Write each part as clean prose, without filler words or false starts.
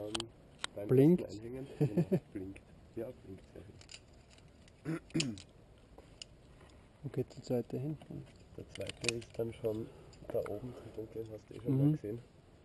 beim Blinkt. Essen einhängen. Genau, blinkt. Ja, blinkt sehr schön. Wo geht die zweite hin? Der zweite ist dann schon da oben, den dunklen hast du eh schon mal gesehen.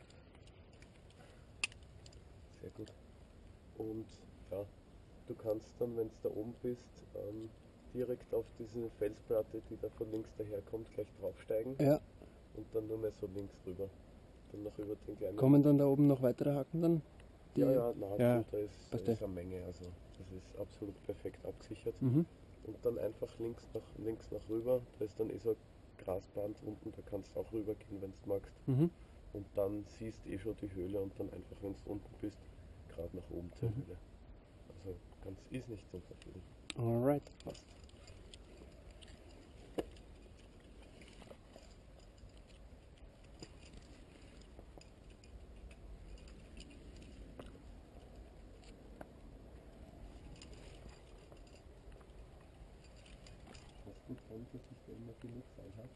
Sehr gut. Und ja, du kannst dann, wenn du da oben bist, direkt auf diese Felsplatte, die da von links daherkommt, gleich draufsteigen. Ja. Und dann nur mehr so links drüber. Dann noch über den kleinen. Kommen dann da oben noch weitere Haken dann? Ja, na, ja, da ist eine Menge, also das ist absolut perfekt abgesichert. Und dann einfach links nach rüber, da ist dann eh so ein Grasband unten, da kannst du auch rübergehen, wenn du magst. Und dann siehst du eh schon die Höhle und dann einfach, wenn du unten bist, gerade nach oben zur Höhle. Also ist nicht zum Verfehlen. Alright. Passt. Gut sein, dass ich da immer genug Zeit habe.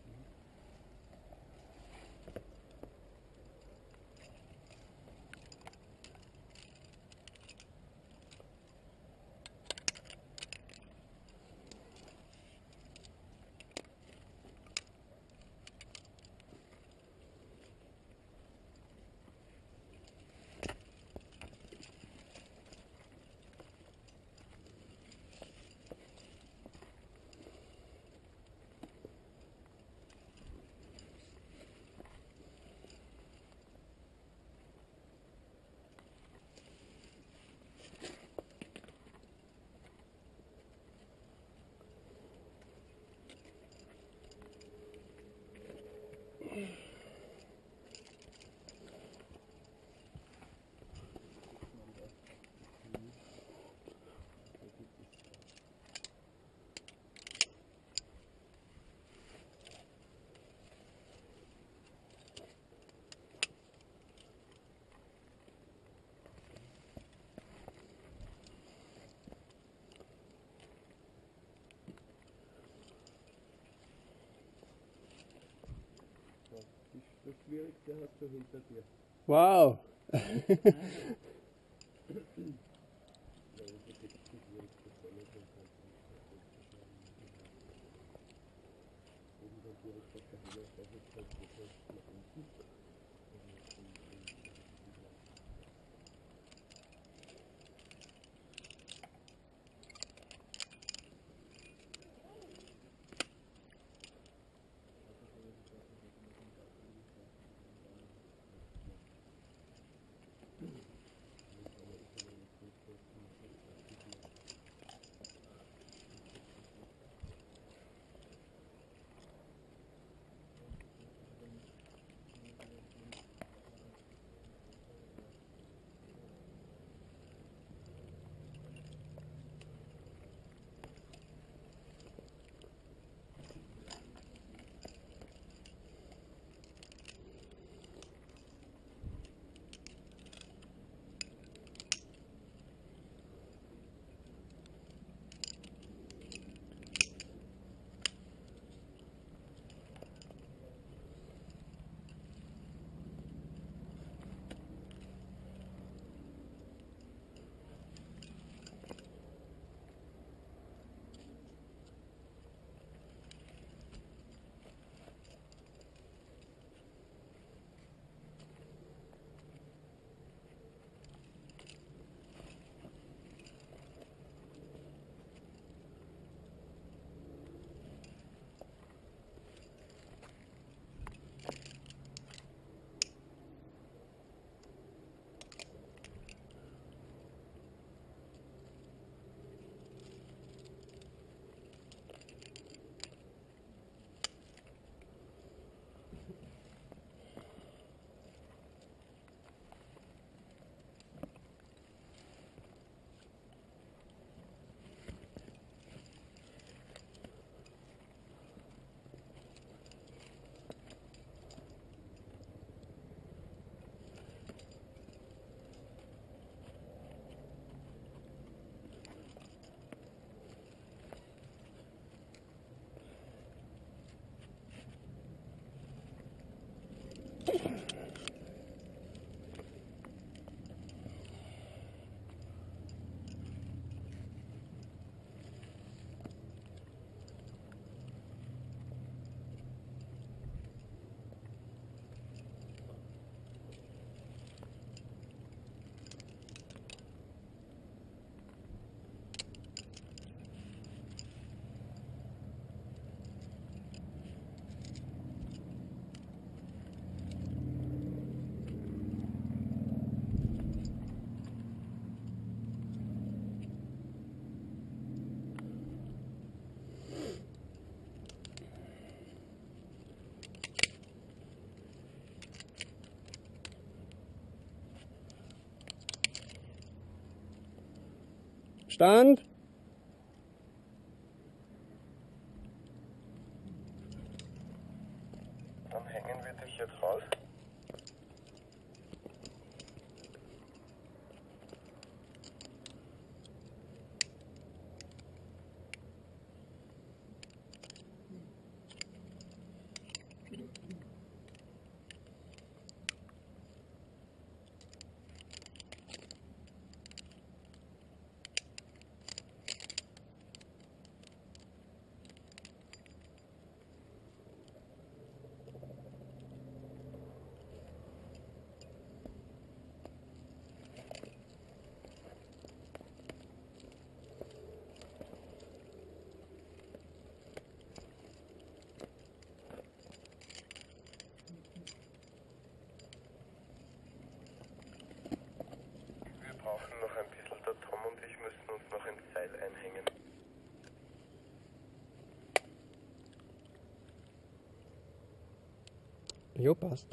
Das Schwierigste hast du hinter dir. Wow! Stand! Dann hängen wir dich jetzt raus. Noch ein bisschen, der Tom und ich müssen uns noch ins Seil einhängen. Jo, passt.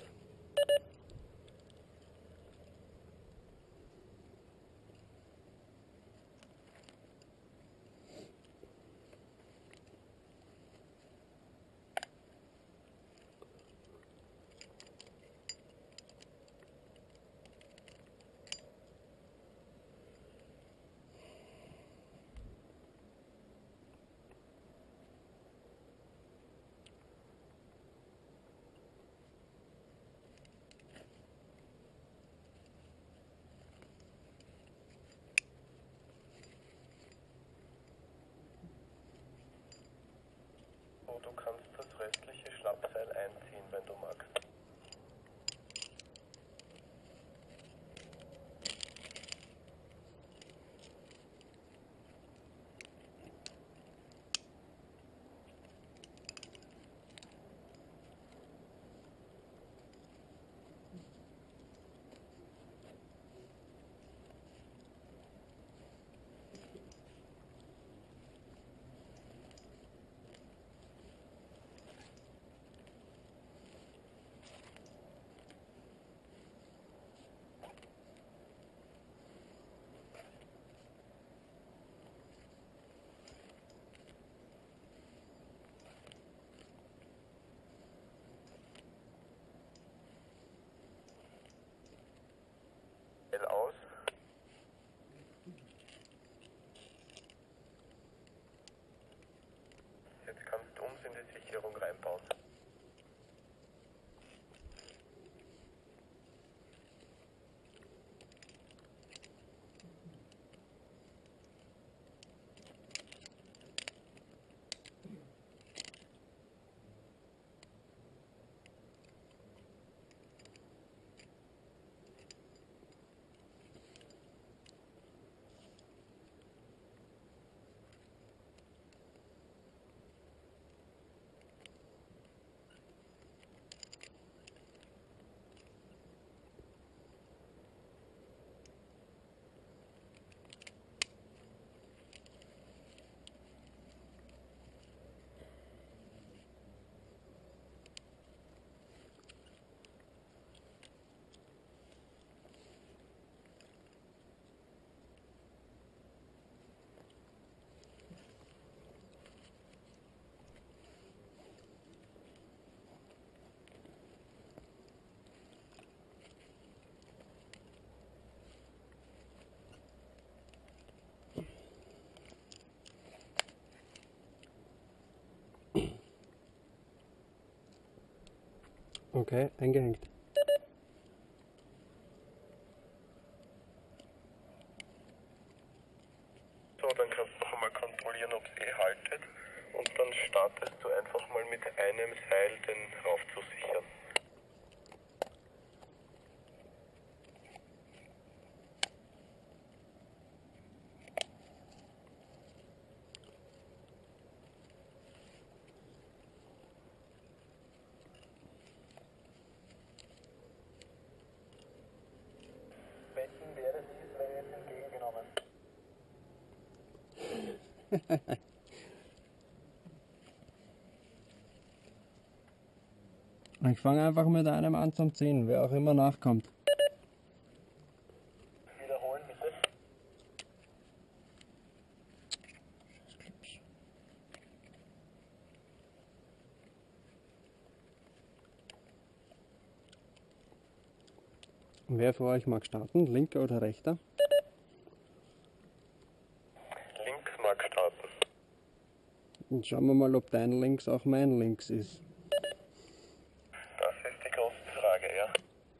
So, du kannst das restliche Schlappseil einziehen, wenn du magst. Aus. Jetzt kannst du uns in die Sicherung reinbauen. Okay, eingehängt. So, dann kannst du noch einmal kontrollieren, ob es haltet. Und dann startest du einfach mal mit einem Seil den rauf zu sichern. Wetten wäre dies, wäre jetzt entgegengenommen. Ich fange einfach mit einem an zum Ziehen, wer auch immer nachkommt. Wiederholen bitte. Wer von euch mag starten? Linker oder rechter? Links mag starten. Und schauen wir mal, ob dein Links auch mein Links ist. Das ist die große Frage, ja.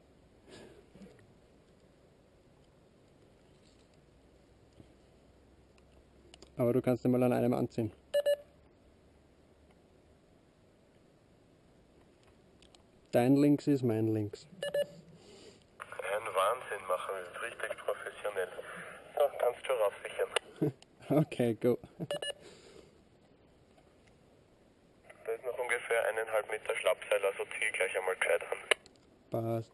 Aber du kannst ihn mal an einem anziehen. Dein Links ist mein Links. Ein Wahnsinn machen wir, das ist richtig professionell. So, kannst du raussichern. Okay, go. Da ist noch ungefähr 1,5 Meter Schlappseil, also zieh gleich einmal gescheit an. Passt.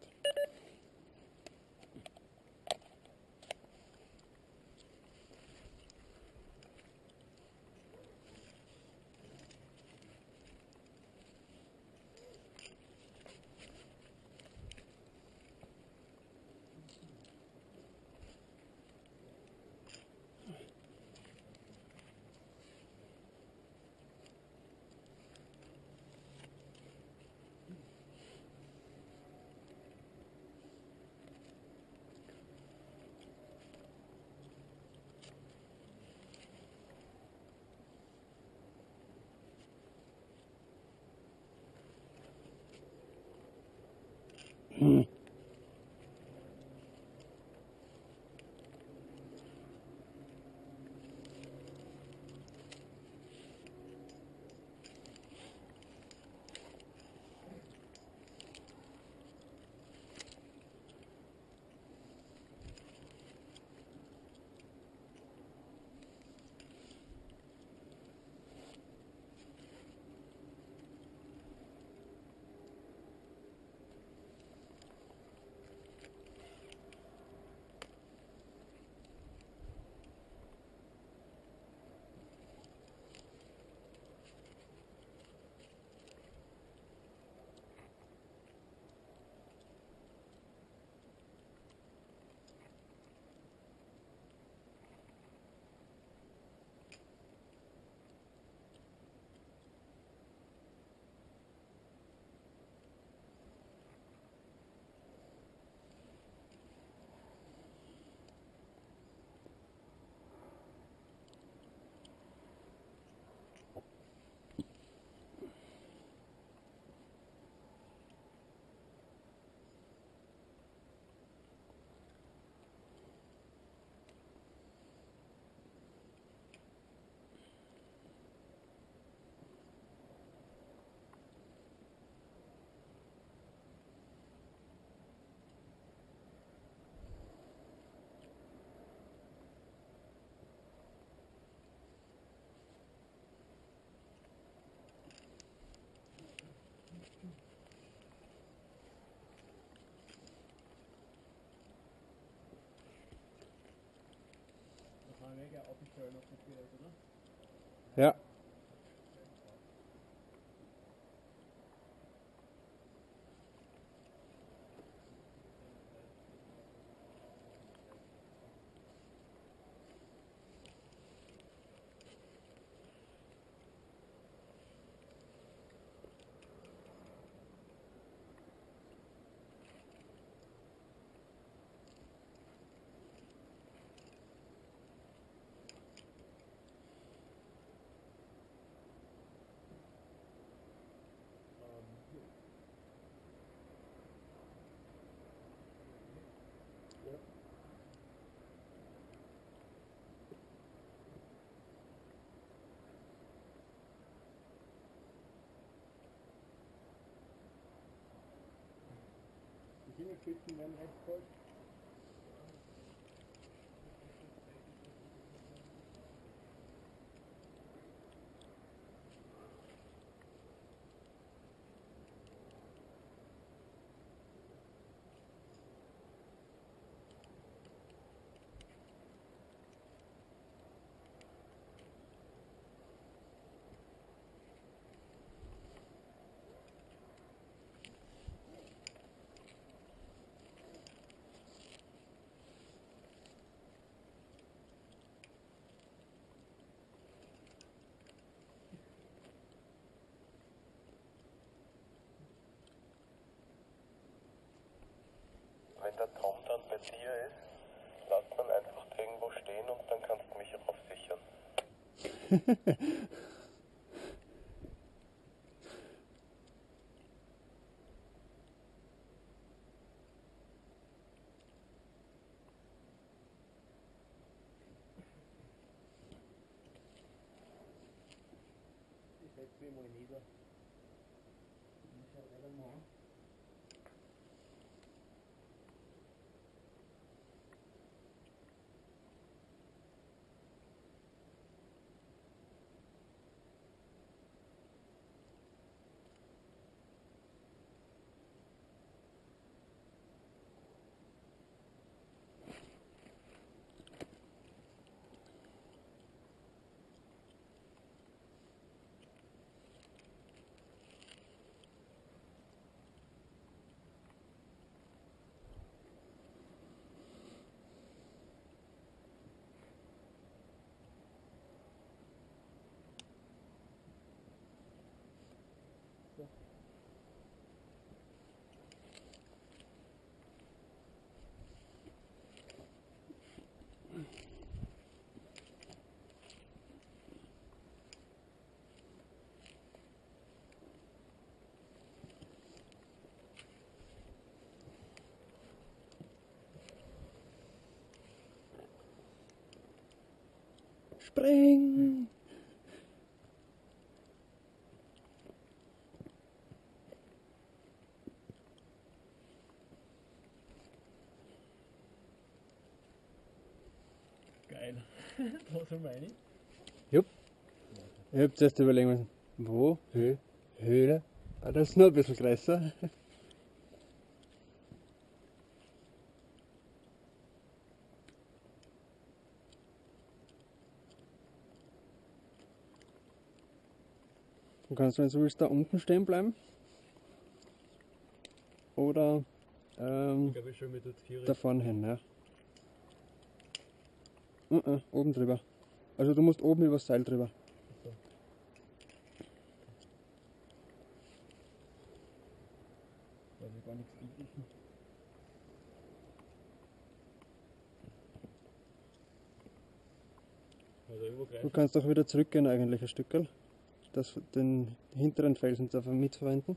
Ja. Die Kinderküchen werden recht voll. wenn der Tom dann bei dir ist, lass dann einfach irgendwo stehen und dann kannst du mich auch sichern. Ich setze mich mal nieder. Ich schau weiter mal. Spring! Geil. Wo soll meine? Jupp. Ich hab zuerst überlegen müssen, wo? Höhle? Ah, das ist nur ein bisschen größer. Du kannst, wenn du willst, da unten stehen bleiben. Oder Ich glaube, ich schon mit dort vier. da vorne hin, ja. Oben drüber. Also du musst oben übers Seil drüber. So. Da ist gar nichts gewichen. Also übergreifen. Du kannst auch wieder zurückgehen eigentlich ein Stückel. Den hinteren Felsen mitverwenden.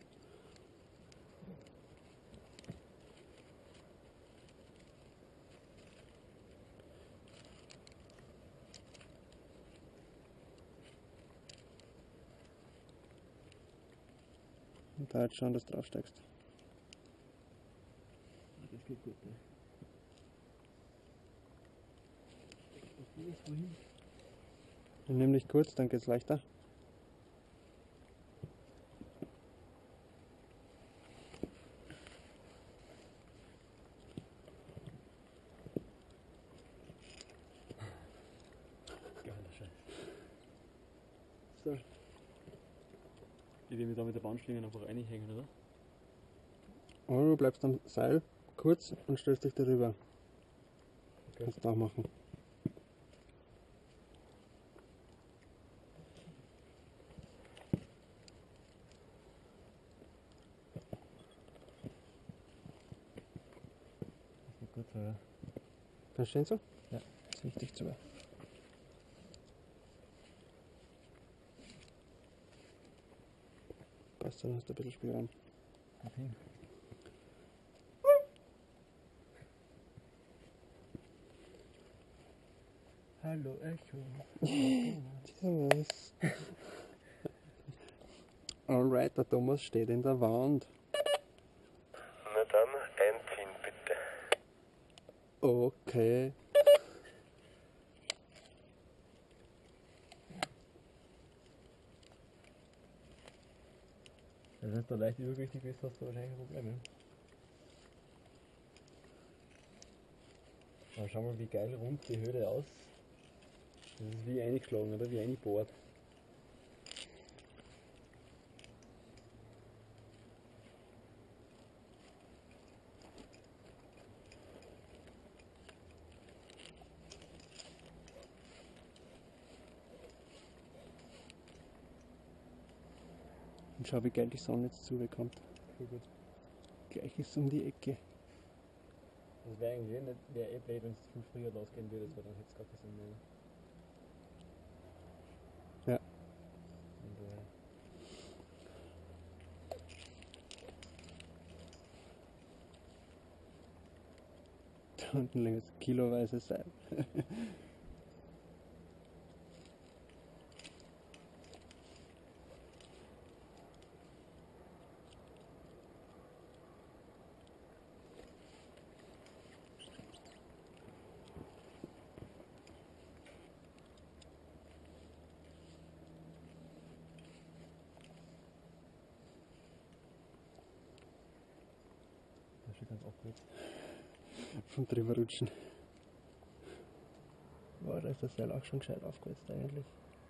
Und da jetzt schauen, dass du draufsteigst. Das geht gut, ne? Nimm dich kurz, dann geht's leichter. Geiler Scheiß. So. Ich will mich da mit der Bandschlinge einfach reinhängen, oder? Oder du bleibst am Seil kurz und stellst dich darüber. Okay. Kannst du auch machen. Das geht gut so, ja. Kannst du stehen so? Ja. Das ist wichtig zu. Passt, dann hast du ein bisschen Spielraum. Okay. Hallo Echo. Servus. Alright, der Thomas steht in der Wand. Na dann, einziehen bitte. Okay. Wenn du leicht übergewichtig bist, hast du wahrscheinlich ein Problem, ja? Aber schau mal, wie geil rund die Höhle aus. Das ist wie eingeschlagen, oder? Wie eingebohrt. Und schau, wie geil die Sonne jetzt zubekommt. Voll gut. Gleich ist um die Ecke. Das wäre eigentlich nicht, wäre blöd, wenn es viel früher losgehen würde, weil dann hätte es gar keinen Sinn mehr. Ja. Und, da unten liegt jetzt kiloweise Seil. Schon ganz abgesetzt. Vom drüber rutschen. Boah, da ist das Seil auch schon gescheit aufgesetzt eigentlich.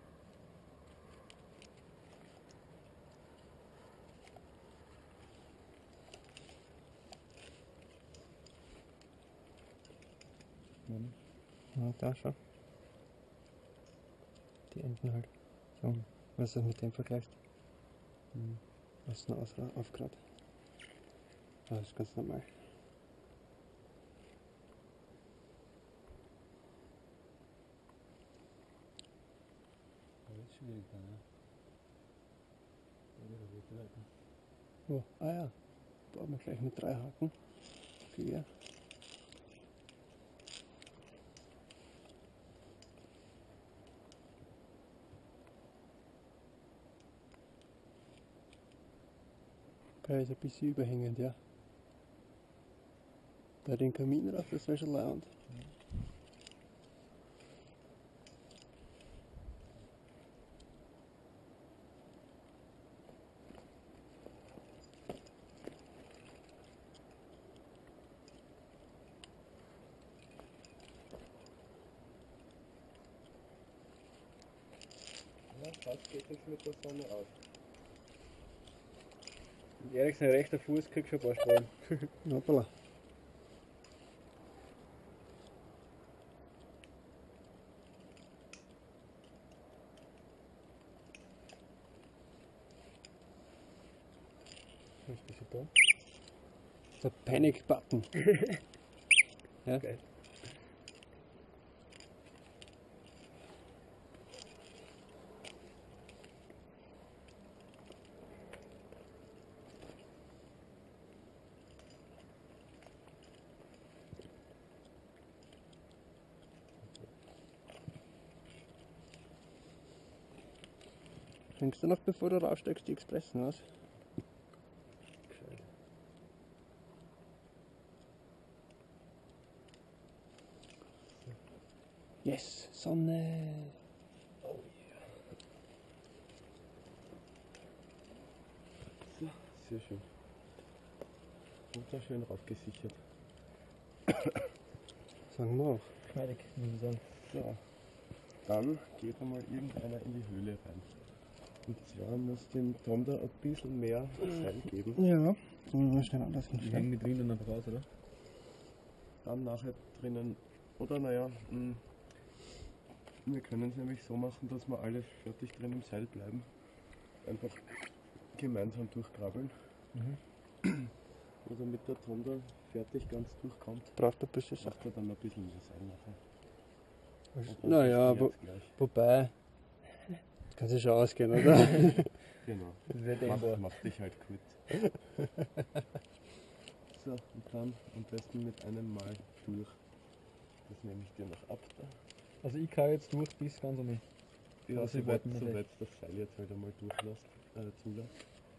Ja, da schon. Die Enden halt. So, was du mit dem vergleichst. Was ist noch aufgerad? Das ist ganz normal. Das ist schwierig da, ne? Oh, ah ja. Bauen wir gleich mit 3 Haken. 4. Der ist ein bisschen überhängend, ja. Da den Kamin rauf, das wäre schon laut. Ja, fast geht es mit der Sonne aus. Erik, sein rechter Fuß kriegt schon ein paar Strahlen. Hoppala. Was ist das da? Der Panic-Button. Ja? Geil. Trinkst du noch, bevor du raussteigst, die Expressen aus? Yes, Sonne! Oh yeah. So, sehr schön. Und da schön raufgesichert. Sagen wir auch. Geschmeidig, muss ich sagen. So, dann geht einmal irgendeiner in die Höhle rein. Und zwar muss dem Tom da ein bisschen mehr Seil geben. Ja, sollen wir schnell anders hinstellen. Die hängen mit Wind und einfach raus, oder? Dann nachher drinnen, oder naja, wir können es nämlich so machen, dass wir alle fertig drin im Seil bleiben. Einfach gemeinsam durchkrabbeln. Oder mit der Tom da fertig ganz durchkommt. Braucht ein bisschen Sache. Macht er dann ein bisschen mehr Seil nachher. Naja, wobei, kann sich schon ausgehen, oder? Genau. Mach dich halt gut. So, und dann am besten mit einem Mal durch. Das nehme ich dir noch ab da. Also ich kann jetzt durch bis ganz um mich. Ja, Also soweit das Seil jetzt halt einmal zulässt.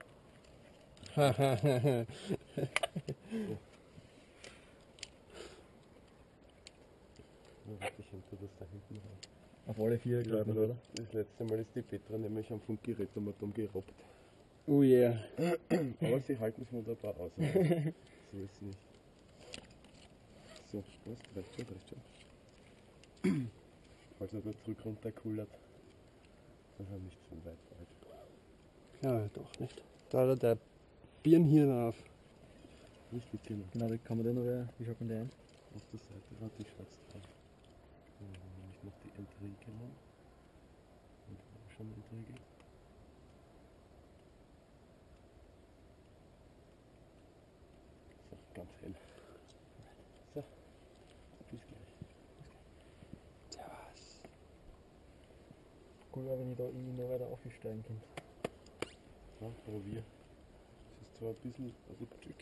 Ich hänge das da hinten rein. Auf alle 4 greifen, oder? Das letzte Mal ist die Petra nämlich am Funkgerätomaton gerobbt. Oh yeah. Aber sie halten es wunderbar aus. So ist es nicht. So, was? Reicht schon. Falls er da zurück runterkullert. Das ist nicht so weit weit. Ja, doch nicht. Da hat er der Birnhirn auf. Richtig, genau. Genau, wie kann man den noch, wie schaut man den ein? Auf der Seite war die schwarz drauf. Dann nehme ich noch die Entriegel an. Und schon entriegelt. So, ganz hell. So. cool wäre, wenn ich da noch weiter aufsteigen könnte. Ja, probier. Es ist zwar ein bisschen rutschig.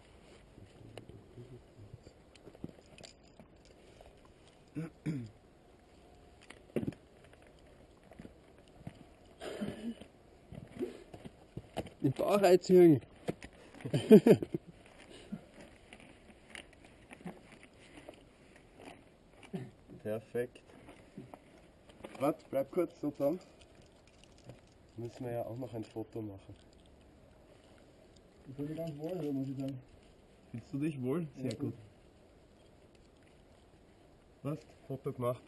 Den Bauch einziehen. Perfekt. Warte, bleib kurz so dran. Müssen wir ja auch noch ein Foto machen. Ich bin ganz wohl, so muss ich sagen. Fühlst du dich wohl? Sehr gut. Was? Foto gemacht.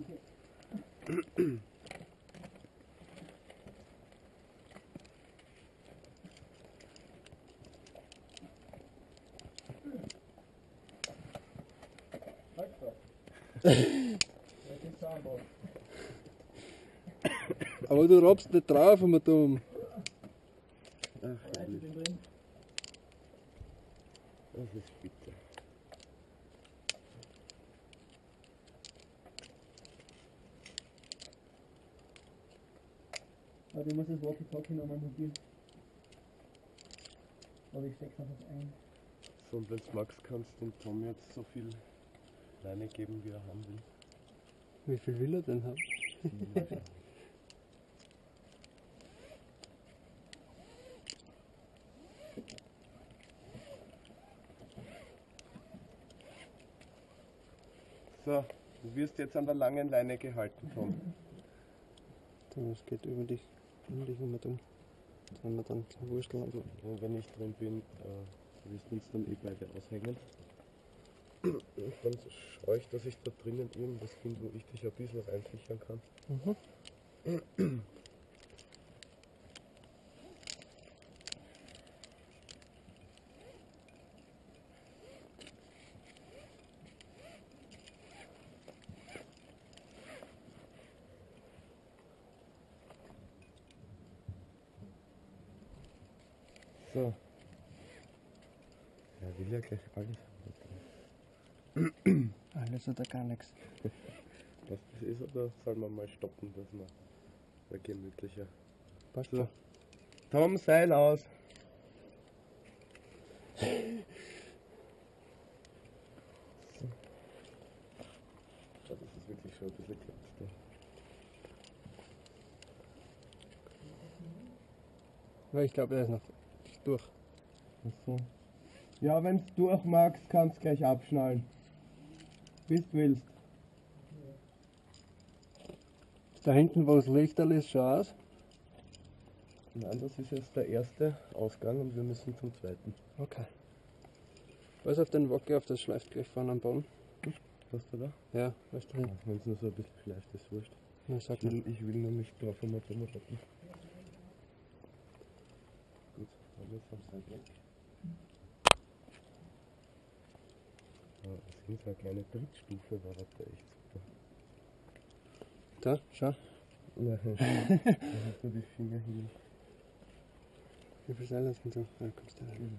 Aber du robst nicht drauf, wenn wir dumm. Ach, herrlich. Das ist bitter. Aber ich muss das Walkie-Talkie nochmal mobil. Aber ich steck's einfach ein. So, und wenn du magst, kannst du dem Tom jetzt so viel Leine geben, wie er haben will. Wie viel will er denn haben? So, du wirst jetzt an der langen Leine gehalten, Tom. Das geht über dich immer dumm. Das werden wir dann wursteln. Also. Und wenn ich drin bin, wirst du uns dann eh beide aushängen. Dann schaue ich, dass ich da drinnen irgendwas finde, wo ich dich ein bisschen reinsichern kann. So. Ja, will ja gleich alles. Alles oder gar nichts. Was das ist, oder soll man mal stoppen, dass man gemütlicher. Passt So. schon. Tom, Seil aus! So. Ja, das ist wirklich schon ein bisschen klappt da. Weil ich glaube, er ist noch durch. Ach so. Ja, wenn du durch magst, kannst du gleich abschnallen. Bis du willst. Da hinten, wo das Lichterl ist, schau aus. Nein, das ist jetzt der erste Ausgang und wir müssen zum zweiten. Okay. Was auf den Wocke, auf das schleift gleich vorne am Baum. Hast du da? Ja, was drin? Wenn es nur so ein bisschen schleift, ist wurscht. Na, sag Ich mal. will nur nicht drauf einmal drüber retten. Gut, dann ist am Seil weg. Ja, das ist eine kleine Drittstufe, war das echt super. Da, schau. Nein, da hast du die Finger hin. Wie viel Seil hast du? Da kommst du rein.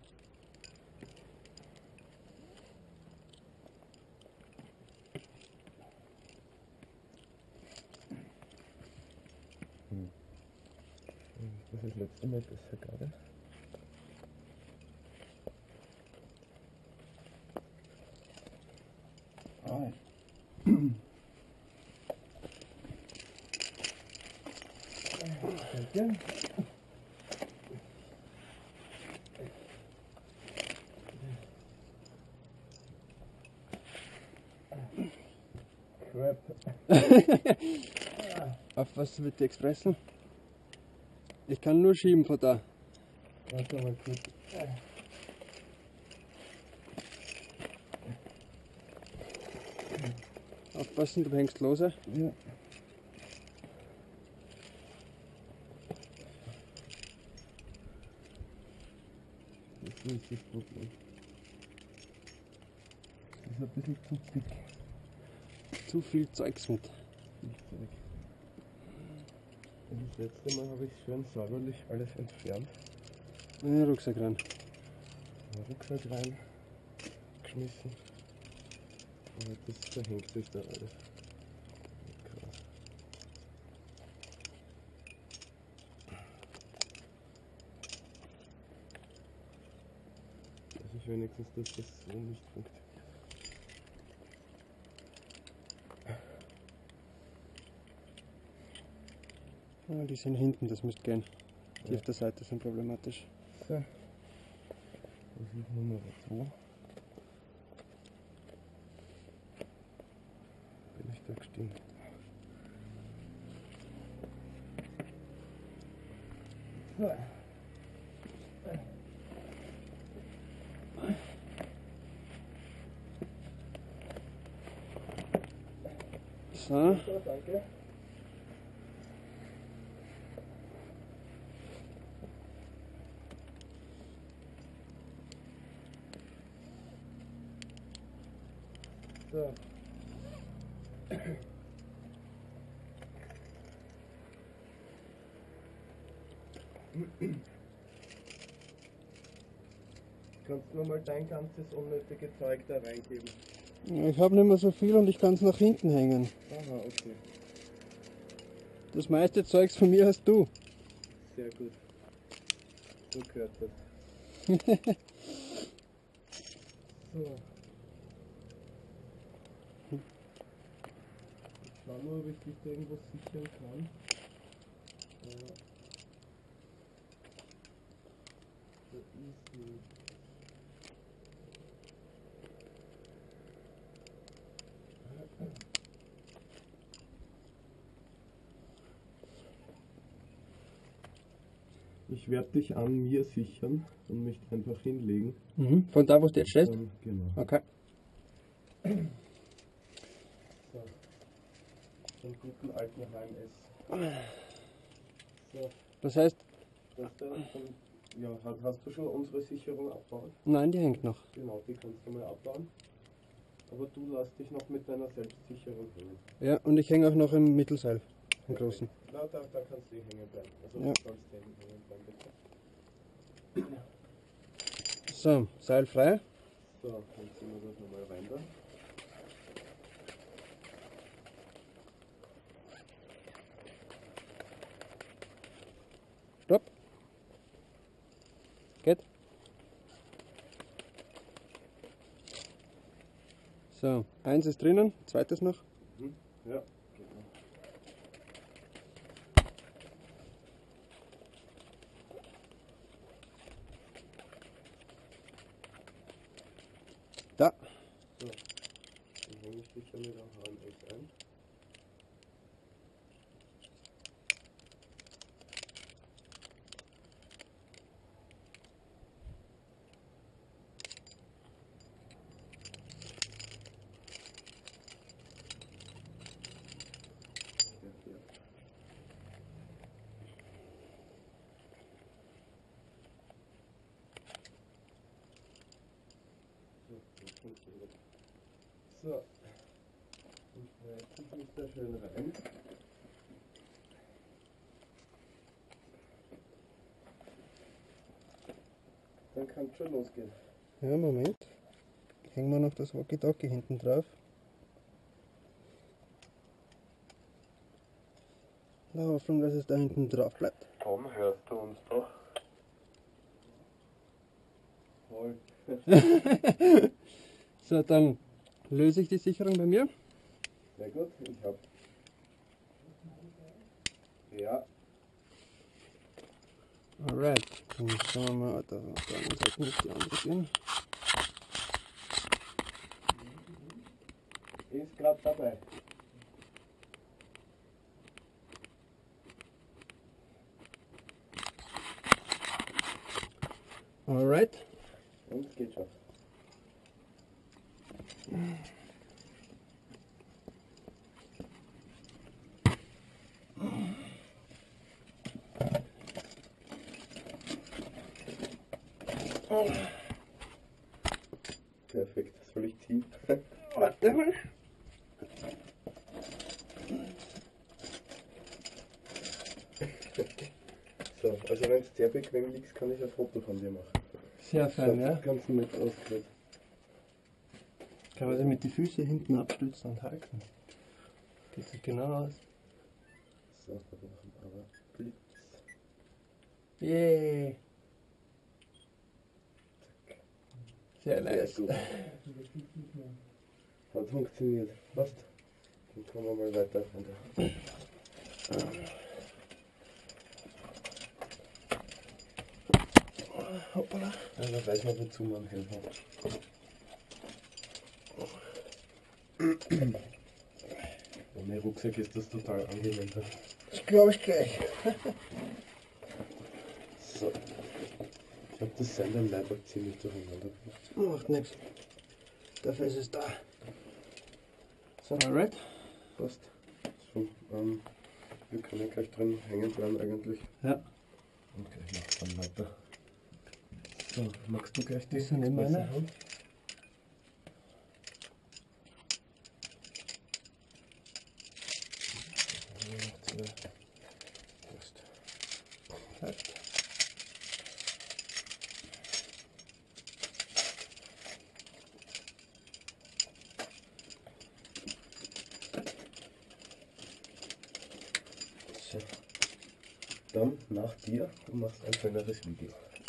Das ist das letzte Mal besser gerade. Ah. Danke. Crap. Auf was wird die Expressen? Ich kann nur schieben von da. Warte mal kurz. Aufpassen, du hängst lose. Ja. Das ist das Problem. Das ist ein bisschen zu dick. Zu viel Zeugs mit. Das letzte Mal habe ich schön säuberlich alles entfernt. In den Rucksack rein. Den Rucksack rein, geschmissen. Aber das verhängt sich da alles. Krass. ich wenigstens, dass das so nicht funktioniert. Ah, die sind hinten, das müsste gehen. Die auf der Seite sind problematisch. So. Das ist Nummer 2. Bin ich da gestimmt? So. So. So, danke. So. Kannst du nochmal dein ganzes unnötige Zeug da reingeben? Ich habe nicht mehr so viel und ich kann es nach hinten hängen. Aha, okay. Das meiste Zeugs von mir hast du. Sehr gut. So gehört das. So. Ich schau nur, ob ich dich da irgendwo sichern kann. Ja. So easy. Ich werde dich an mir sichern und mich einfach hinlegen. Mhm. Von da, wo du jetzt stehst? Genau. Okay. So. Den guten alten HMS. So. Das heißt, ja, hast du schon unsere Sicherung abbauen? nein, die hängt noch. Genau, die kannst du mal abbauen. Aber du lass dich noch mit deiner Selbstsicherung hängen. Ja, und ich hänge auch noch im Mittelseil, im großen. Na, da kannst du hängen bleiben. Also Ja. du sollst hängen bleiben, bitte. So, Seil frei. So, dann ziehen wir das nochmal rein da. Stopp. Geht. So, eins ist drinnen, zweites noch. Ja, genau. Da. So, dann hänge ich dich schon mit der HMS ein. So, und jetzt ziehe ich mich da schön rein. Dann kann es schon losgehen. Ja, Moment. Hängen wir noch das Walkie-Talkie hinten drauf. Na, Hoffnung, dass es da hinten drauf bleibt. Tom, hörst du uns doch? Toll. So, dann löse ich die Sicherung bei mir. Sehr gut, ich hab. Ja, Alright, dann schauen wir mal, da auf der anderen Seite muss die andere gehen. ist gerade dabei. Alright. Und es geht schon. Perfekt, soll ich ziehen? Warte mal. So, also wenn es sehr bequem liegt, kann ich ein Foto von dir machen. Sehr fein, ja. Kannst du mit ausgehen. Kann man sich mit den Füßen hinten abstützen und halten. Das sieht genau aus. So, wir machen aber Blitz. Yay! Sehr nice. Gut. Hat funktioniert. Passt. Dann kommen wir mal weiter. Hoppala. Also weiß man, wozu man helfen hat. Ohne Rucksack ist das total angenehm. Das glaube ich gleich. So. Ich habe das Seil am Leib ziemlich durcheinander gemacht. Macht nichts. Dafür ist es da. So, alright. Passt. So, wir können gleich drin hängen bleiben eigentlich. Ja. Okay, ich mach dann weiter. So, magst du gleich die Das sind meine. haben? Passt. So. Dann nach dir, du machst ein schöneres Video.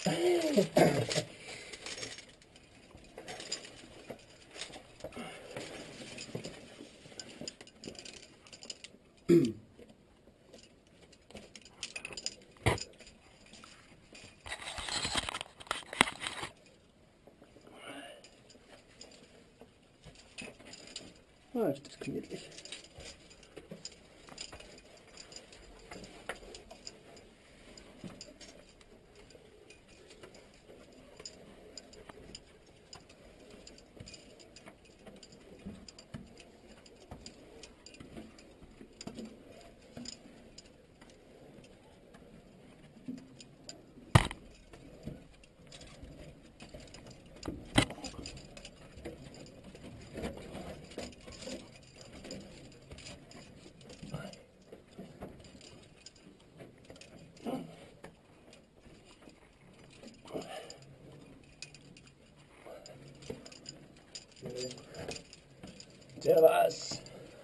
Ah, ist das gemütlich. Servus.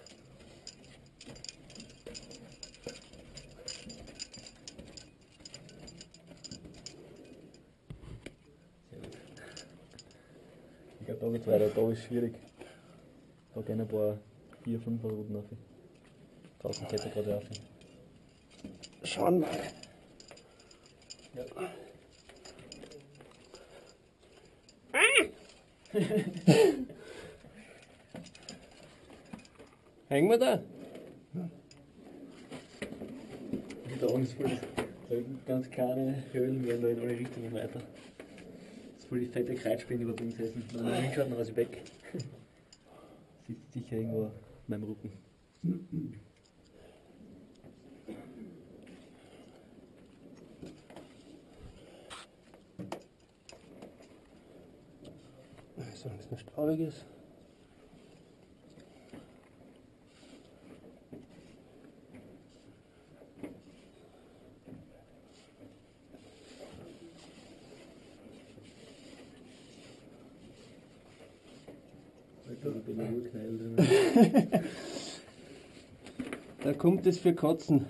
Ich glaube, da geht's weiter, da ist schwierig. Da gehen ein paar 4, 5 Routen auf. Draußen geht er gerade auf. Schauen mal. Ja. Hängen wir da? Da oben ist voll ganz kleine Höhlen, werden da in alle Richtungen weiter. Das ist voll die fette Kreuzspinne über drin gesessen. Wenn man hinschaut, dann raus weg. Sitzt sicher irgendwo auf meinem Rücken. So, ein bisschen staubig ist. Da kommt es für Kotzen.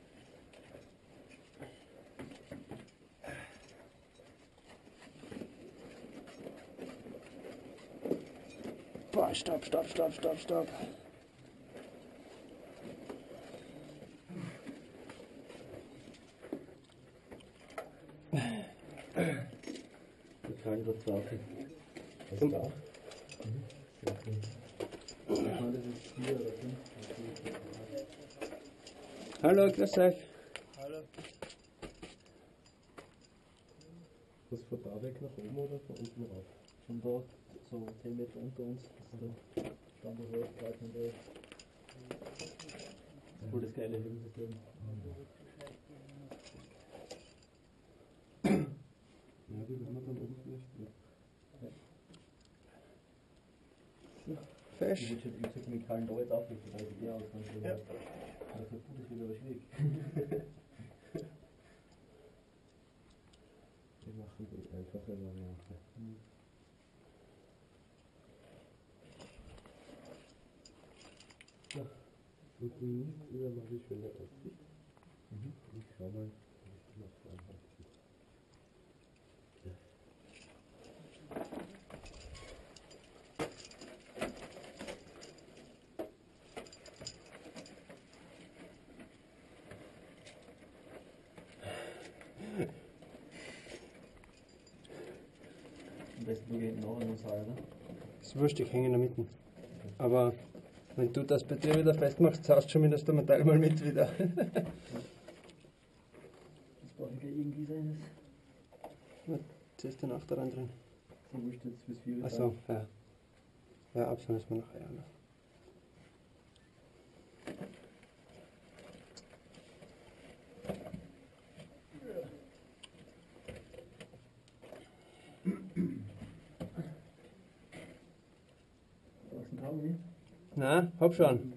Boah, stopp, stopp, stopp, stopp, stopp. Wir tragen gerade 2 auf. Was ist da? Sehr cool. Ich meine, das ist 4 oder 5. Hallo, grüß euch. Was von da weg nach oben oder von unten rauf? Von da, so 10 Meter unter uns, ist der Stand der Höhe, 13 Meter. Voll das geile Höhensystem. Ja, die werden wir dann oben vielleicht. Ja. Fisch. Ich würde schon Chemikalien da jetzt aufrichten, weil die aus. Ja. Das wird aber schwierig. Wir machen die einfache Variante. Ja. Und genießt wieder mal die schöne Aussicht. Ich schau mal, was ich noch anhalten. Ja. Liege hinten noch in der Saal, oder? Ist wurscht, ich hänge in der Mitte. Aber wenn du das bei dir wieder festmachst, zahlst du schon mindestens ein Teil mal mit wieder. Das brauche ich gleich irgendwie sein. Jetzt ist der noch da drin. So wurscht jetzt bis 4 Uhr. Achso, ja. Ja, absehen müssen wir noch eiern. Brauchst du einen Kaugummi? Na, hab schon.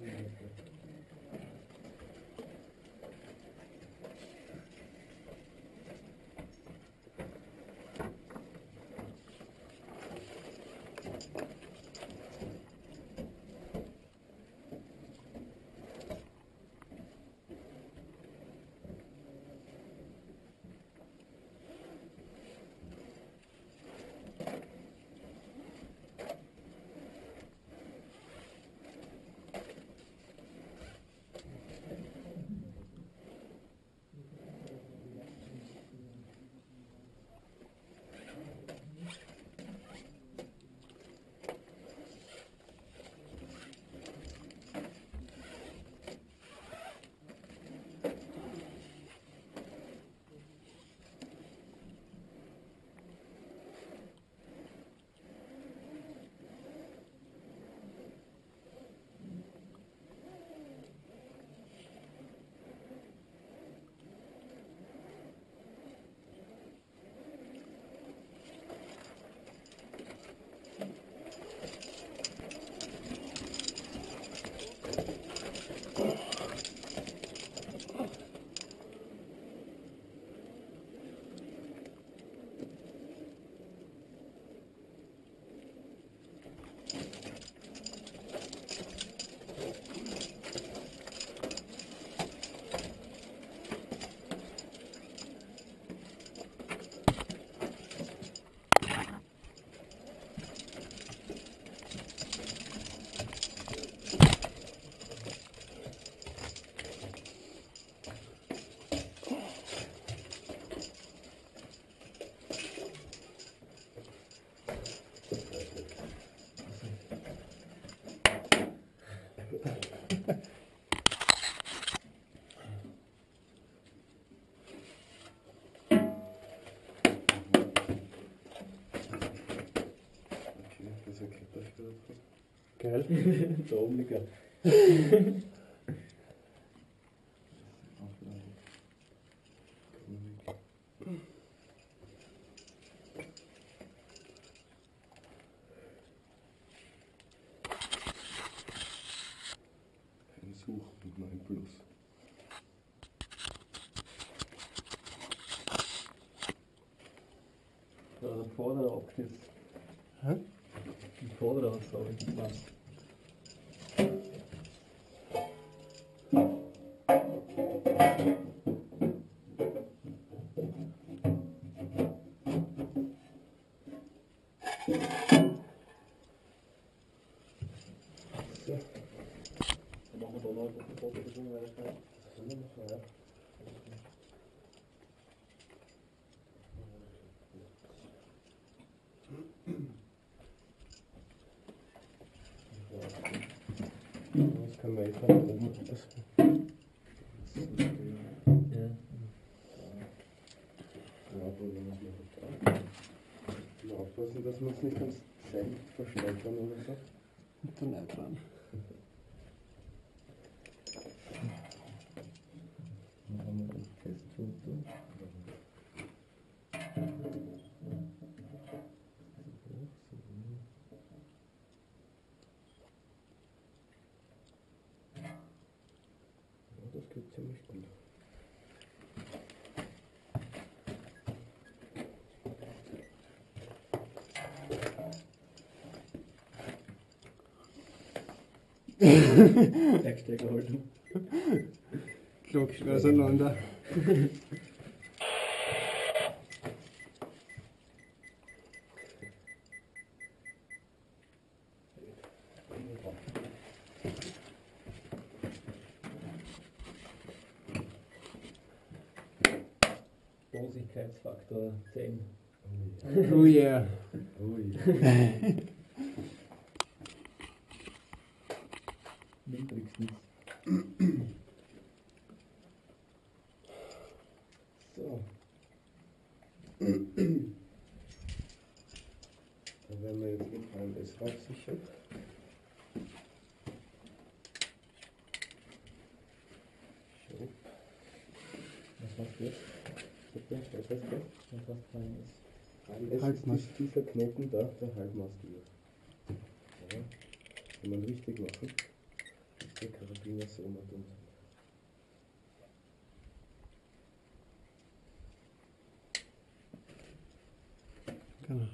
Geil. Da oben liegt er. Ein Such mit meinem Plus. Da hat der Vorderer abgeknipst. Hä? Die Vorderer hat es auch interessant. Dann machen wir da noch ein Foto gesungen, weil das kann. Das können wir machen, ja. Das können wir jetzt von oben. Ja. Ja, probieren wir es mal an. Nur aufpassen, dass wir es nicht ganz sanft verschleudern oder so. Und dann nicht dran. Dann haben wir ein Festfoto. Ja, das geht ziemlich gut. Bergsteigerhaltung. Logisch auseinander. Losigkeitsfaktor 10. Oh yeah. Ui. Nimm kriegst nichts. So. Dann werden wir jetzt mit HMS raufsichern. So. Was machst du jetzt? Bitte, was heißt das? Was hast du rein ist? HMS Halbmast. ist dieser Knoten da, der Halbmast hier. Ja. Wenn man richtig machen, ist der Karabiner so mal drunter. Genau.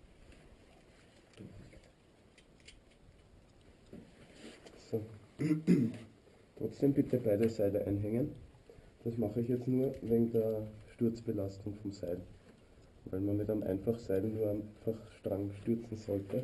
So. Trotzdem bitte beide Seile einhängen. Das mache ich jetzt nur wegen der Sturzbelastung vom Seil. Weil man mit einem Einfachseil nur einfach Strang stürzen sollte.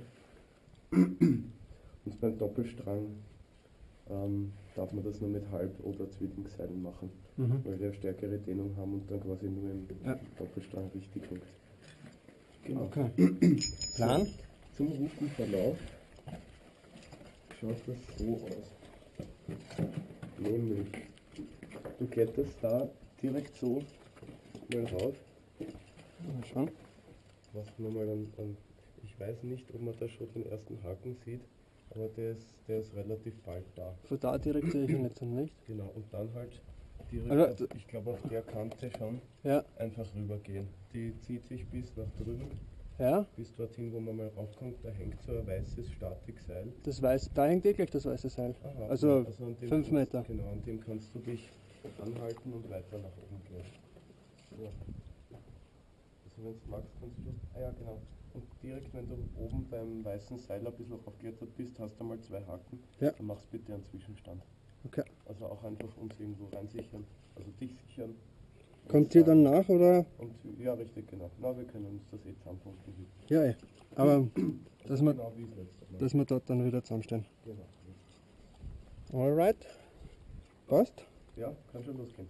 Und beim Doppelstrang darf man das nur mit Halb- oder Zwillingsseilen machen. Weil die eine stärkere Dehnung haben und dann quasi nur im Doppelstrang richtig hängt. Genau. Okay. Plan? Zum Routenverlauf schaut das so aus. Nämlich, du kletterst da direkt so mal rauf. Mal schauen. Was man mal ich weiß nicht, ob man da schon den ersten Haken sieht, aber der ist relativ bald da. Von da direkt sehe ich ihn jetzt noch nicht. Genau, und dann halt direkt, Also, ich glaube auf der Kante schon, Ja, einfach rübergehen. Die zieht sich bis nach drüben, ja. bis dorthin, wo man mal raufkommt, da hängt so ein weißes Statikseil. Das weiß, da hängt eh gleich das weiße Seil. Aha, Also an dem 5 kannst- Meter. Genau, an dem kannst du dich anhalten und weiter nach oben gehen. So. Also wenn du magst, kannst du... Ah ja, genau. Und direkt, wenn du oben beim weißen Seil ein bisschen aufgeklettert bist, hast du mal 2 Haken. Ja. Dann machst bitte einen Zwischenstand. Okay. Also auch einfach uns irgendwo reinsichern. Also dich sichern. Kommt ihr dann nach oder? Und, ja, richtig, genau. Na, wir können uns das zusammenpunkten. Ja, eh. Aber dass wir, Genau wie das letzte Mal. dass wir dort dann wieder zusammenstehen. Genau. Alright. Passt? Ja, kann schon losgehen.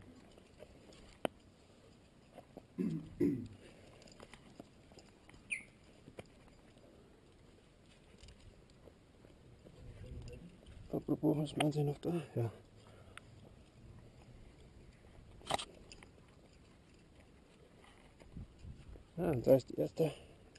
Apropos, was meinen Sie noch da? Ja. Ja, da ist die erste.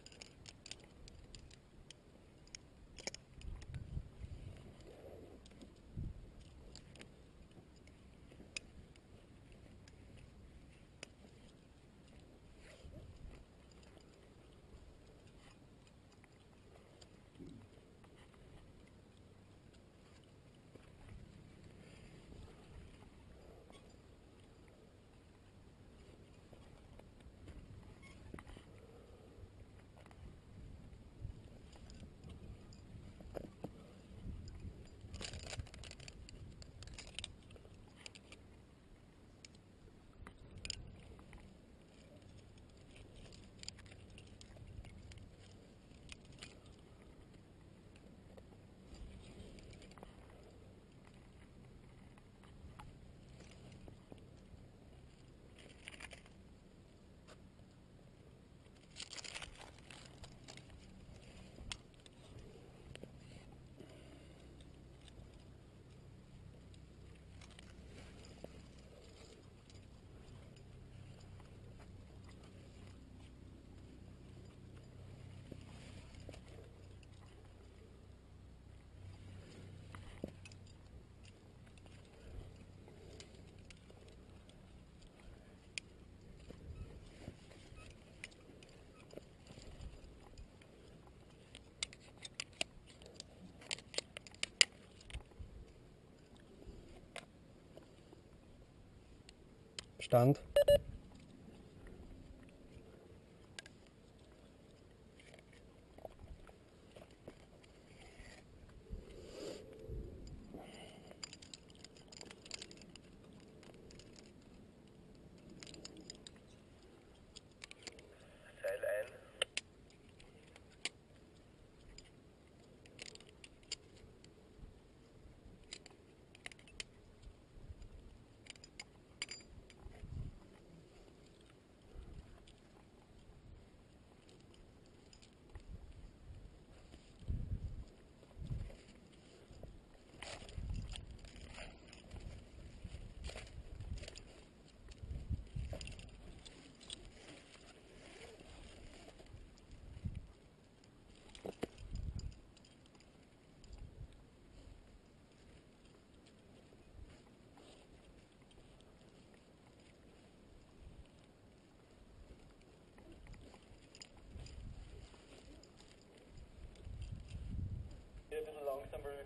Stand. Seil ein.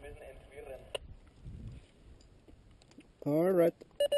müssen entwirren. Alright.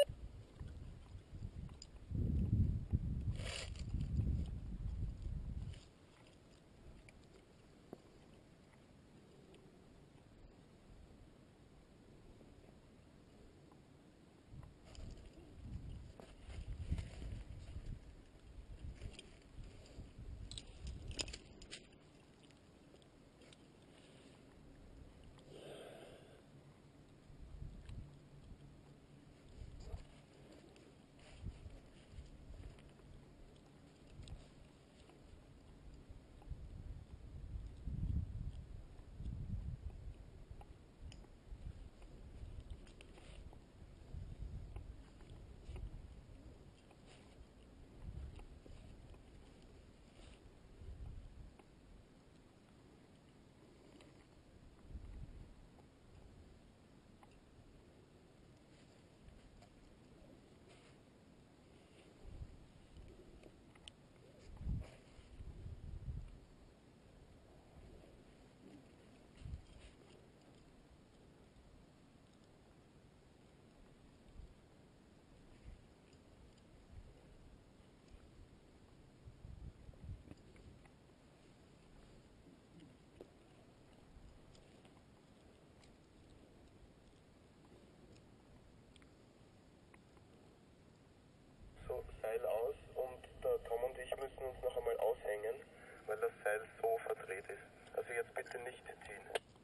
So, Seil aus und der Tom und ich müssen uns noch einmal aushängen, weil das Seil so verdreht ist. Also jetzt bitte nicht ziehen.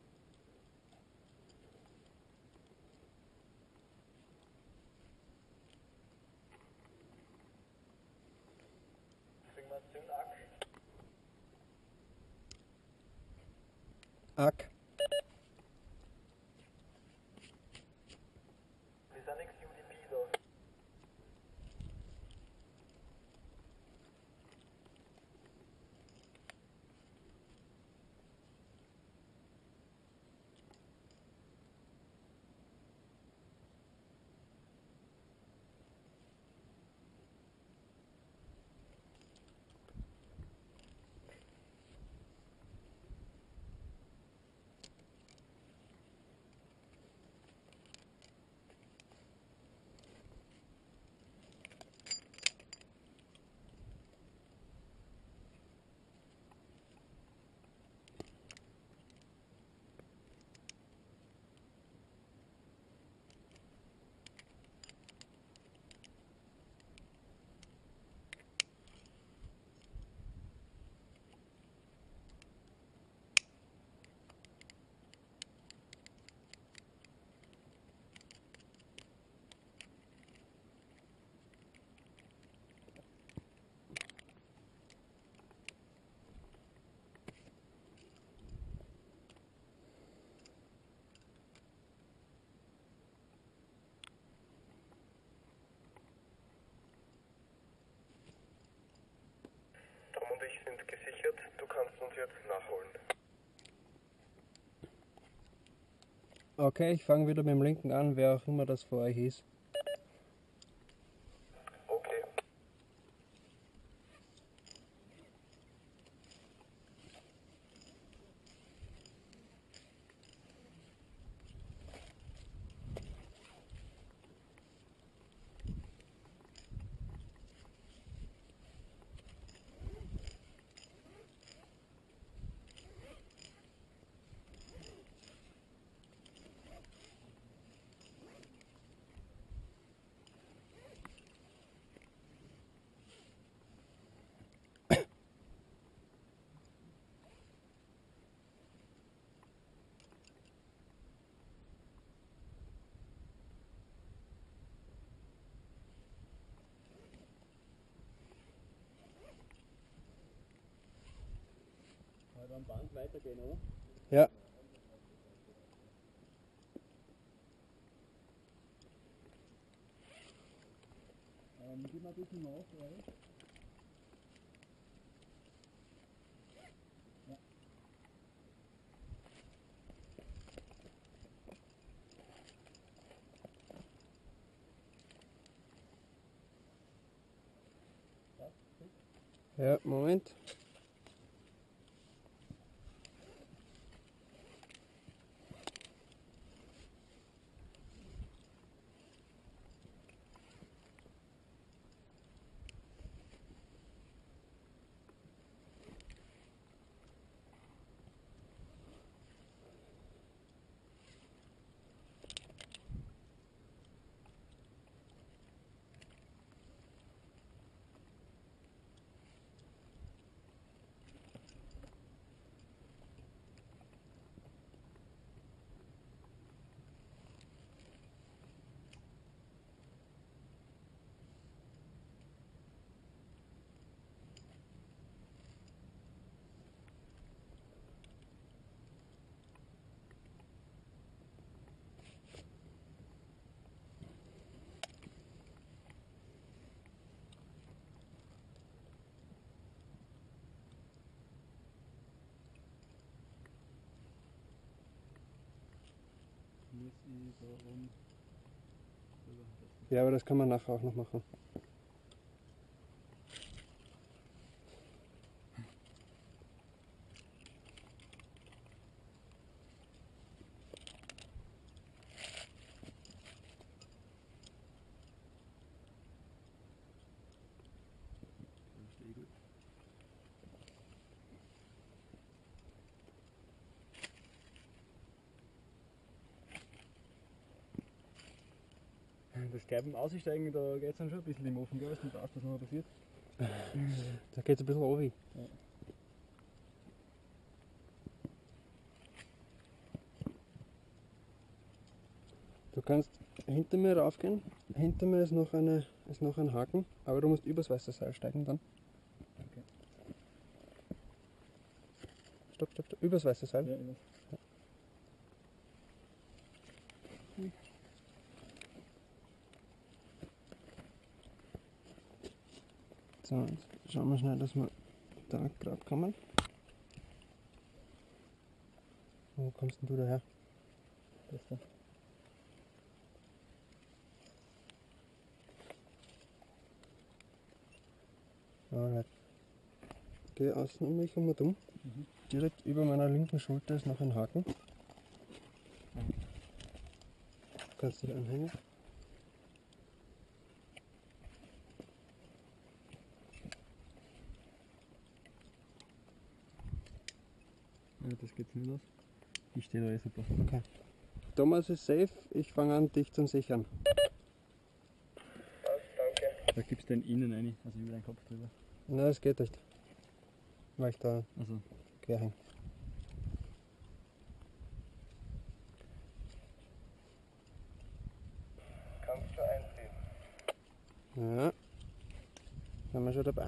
Bringen wir den Ack. Ack. Wir sind nichts UDP da. Tom und ich sind gesichert, du kannst uns jetzt nachholen. Okay, ich fange wieder mit dem linken an, wer auch immer das für euch ist. Okay. Halt am Band weitergehen, oder? Ja. Gib mal ein bisschen nach, oder? Ja. Ja, Moment. muss ich da rum. Ja, aber das kann man nachher auch noch machen. Das gleich beim Aussteigen, da geht es dann schon ein bisschen im Ofen, gell, was da noch passiert. Da geht es ein bisschen runter. Ja. Du kannst hinter mir raufgehen. Hinter mir ist noch ein Haken, aber du musst übers weiße Seil steigen dann. Okay. Stopp. Übers weiße Seil. Ja, ja. So, jetzt schauen wir schnell, dass wir da gerade kommen. Wo kommst denn du daher? Das da. Alright. Geh außen um mich und um. Direkt über meiner linken Schulter ist noch ein Haken. Du kannst dich anhängen. Ja, das geht's nicht aus. Ich stehe da eh super. Okay. Thomas ist safe, ich fange an, dich zu sichern. Da gibst du den innen rein, also über deinen Kopf drüber. Nein, das geht nicht. Weil ich da Also, quer hänge. Kannst du einziehen. Ja. Sind wir schon dabei.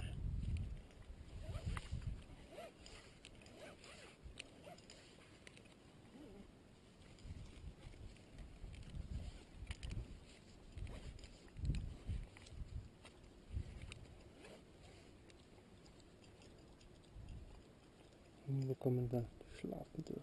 Wir kommen da schlafen durch.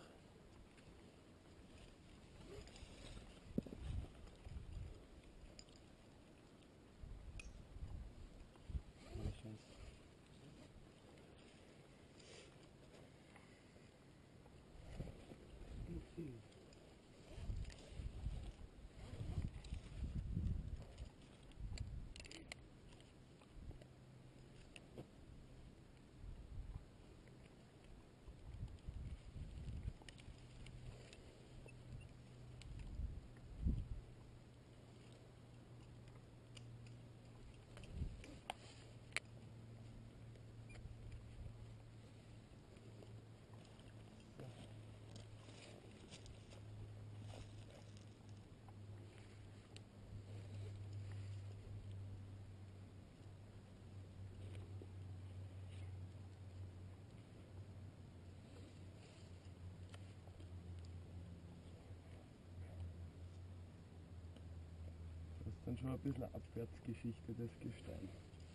Das ist dann schon ein bisschen Abwärtsgeschichte, das Gestein.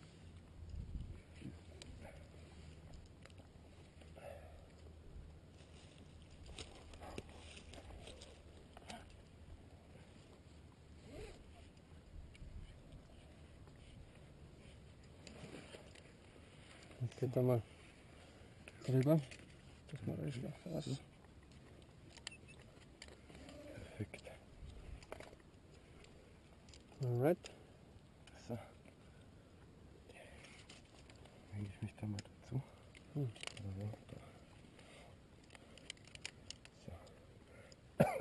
Jetzt geht da mal drüber. Das mal alles noch raus. Perfekt. Alright. So. Hänge ich mich da mal dazu. Hm. Also, da.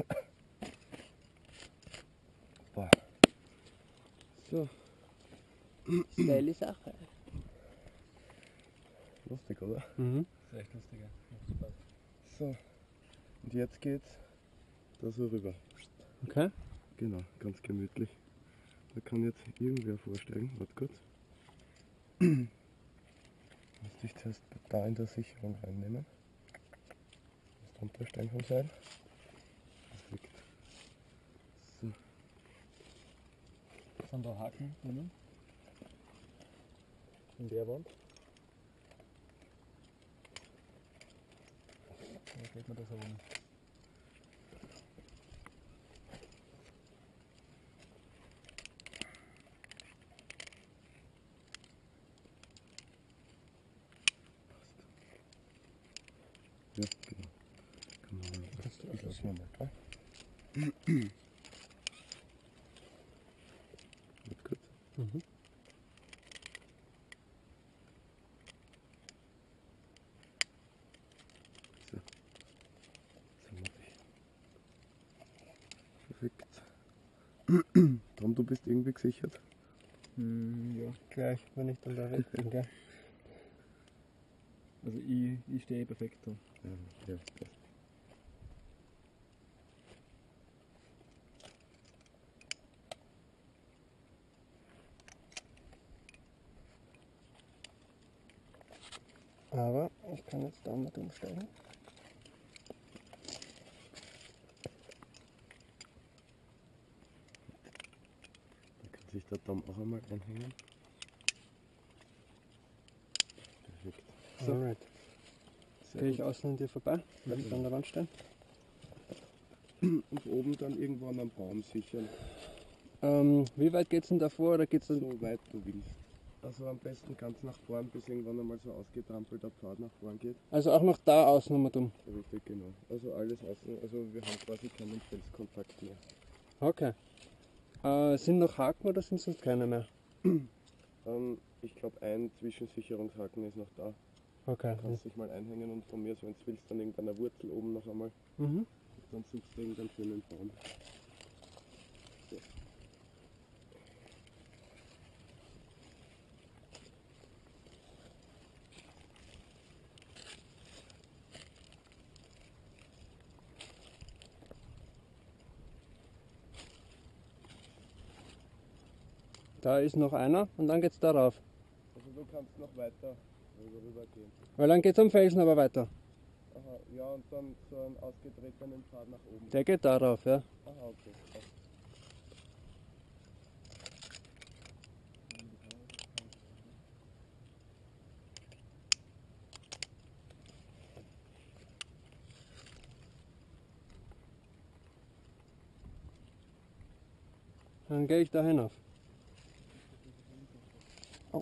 So. Boah. So. Steile Sache. Lustig, oder? Mhm. das ist echt lustig, ja. Macht Spaß. So. Und jetzt geht's da so rüber. Okay. Genau, ganz gemütlich. Da kann jetzt irgendwer vorsteigen. Warte kurz. Müsste ich zuerst da in der Sicherung reinnehmen. Das Unterstein vom Seil. Perfekt. So. Sind da Haken drinnen? In der Wand? Oder geht man das aber nicht? Ja, genau. Das lassen wir mal, gell? Wird gut. Mhm. So. Sind wir perfekt. Tom, du bist irgendwie gesichert? Ja. Gleich, wenn ich dann da weg bin, gell? Also ich stehe perfekt da. Ja, passt. Aber ich kann jetzt da mit umsteigen. Da kann sich der Tom auch einmal einhängen. Perfekt. So, Alright. sehr Gehe ich gut. außen an dir vorbei, wenn ich an der Wand stehe. Und oben dann irgendwo an einem Baum sichern, Wie weit geht's denn davor oder geht's dann? so weit du willst. Also am besten ganz nach vorn, bis irgendwann einmal so ausgetrampelter Pfad nach vorn geht. Also auch noch da außen nochmal dumm. Richtig, genau. Also alles außen, also wir haben quasi keinen Felskontakt mehr. Okay. Sind noch Haken oder sind sonst keine mehr? Ich glaube, ein Zwischensicherungshaken ist noch da. Okay. Du kannst dich mal einhängen und von mir, so wenn du willst, an irgendeiner Wurzel oben noch einmal. Mhm. Dann suchst du irgendeinen schönen Baum. So. Da ist noch einer und dann geht's darauf. Also du kannst noch weiter rüber gehen. Weil dann geht's am Felsen aber weiter. Aha, ja, und dann so einen ausgetretenen Pfad nach oben. Der geht darauf, ja. Aha, okay. Passt. Dann gehe ich da hinauf. Oh.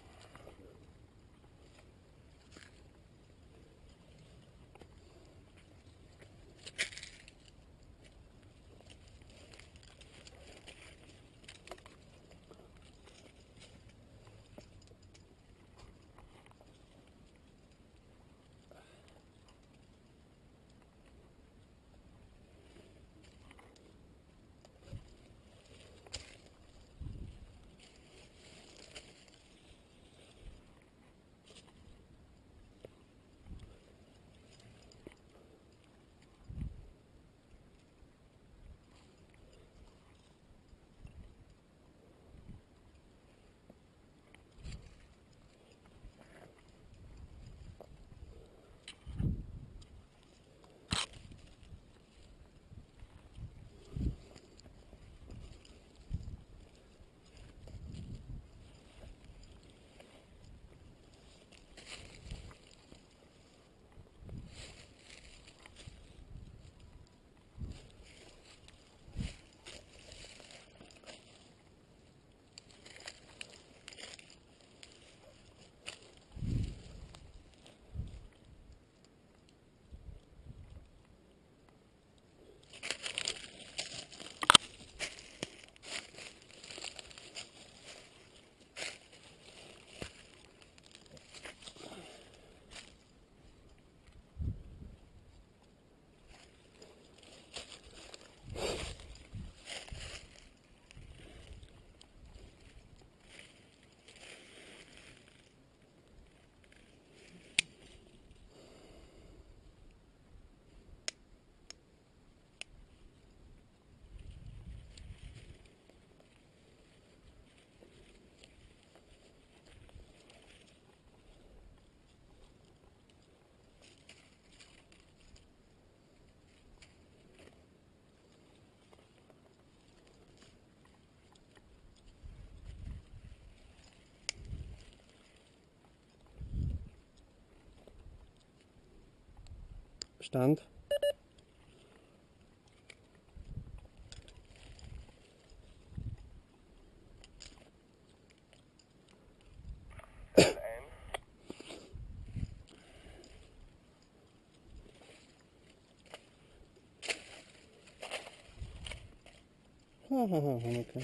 Stand. Okay.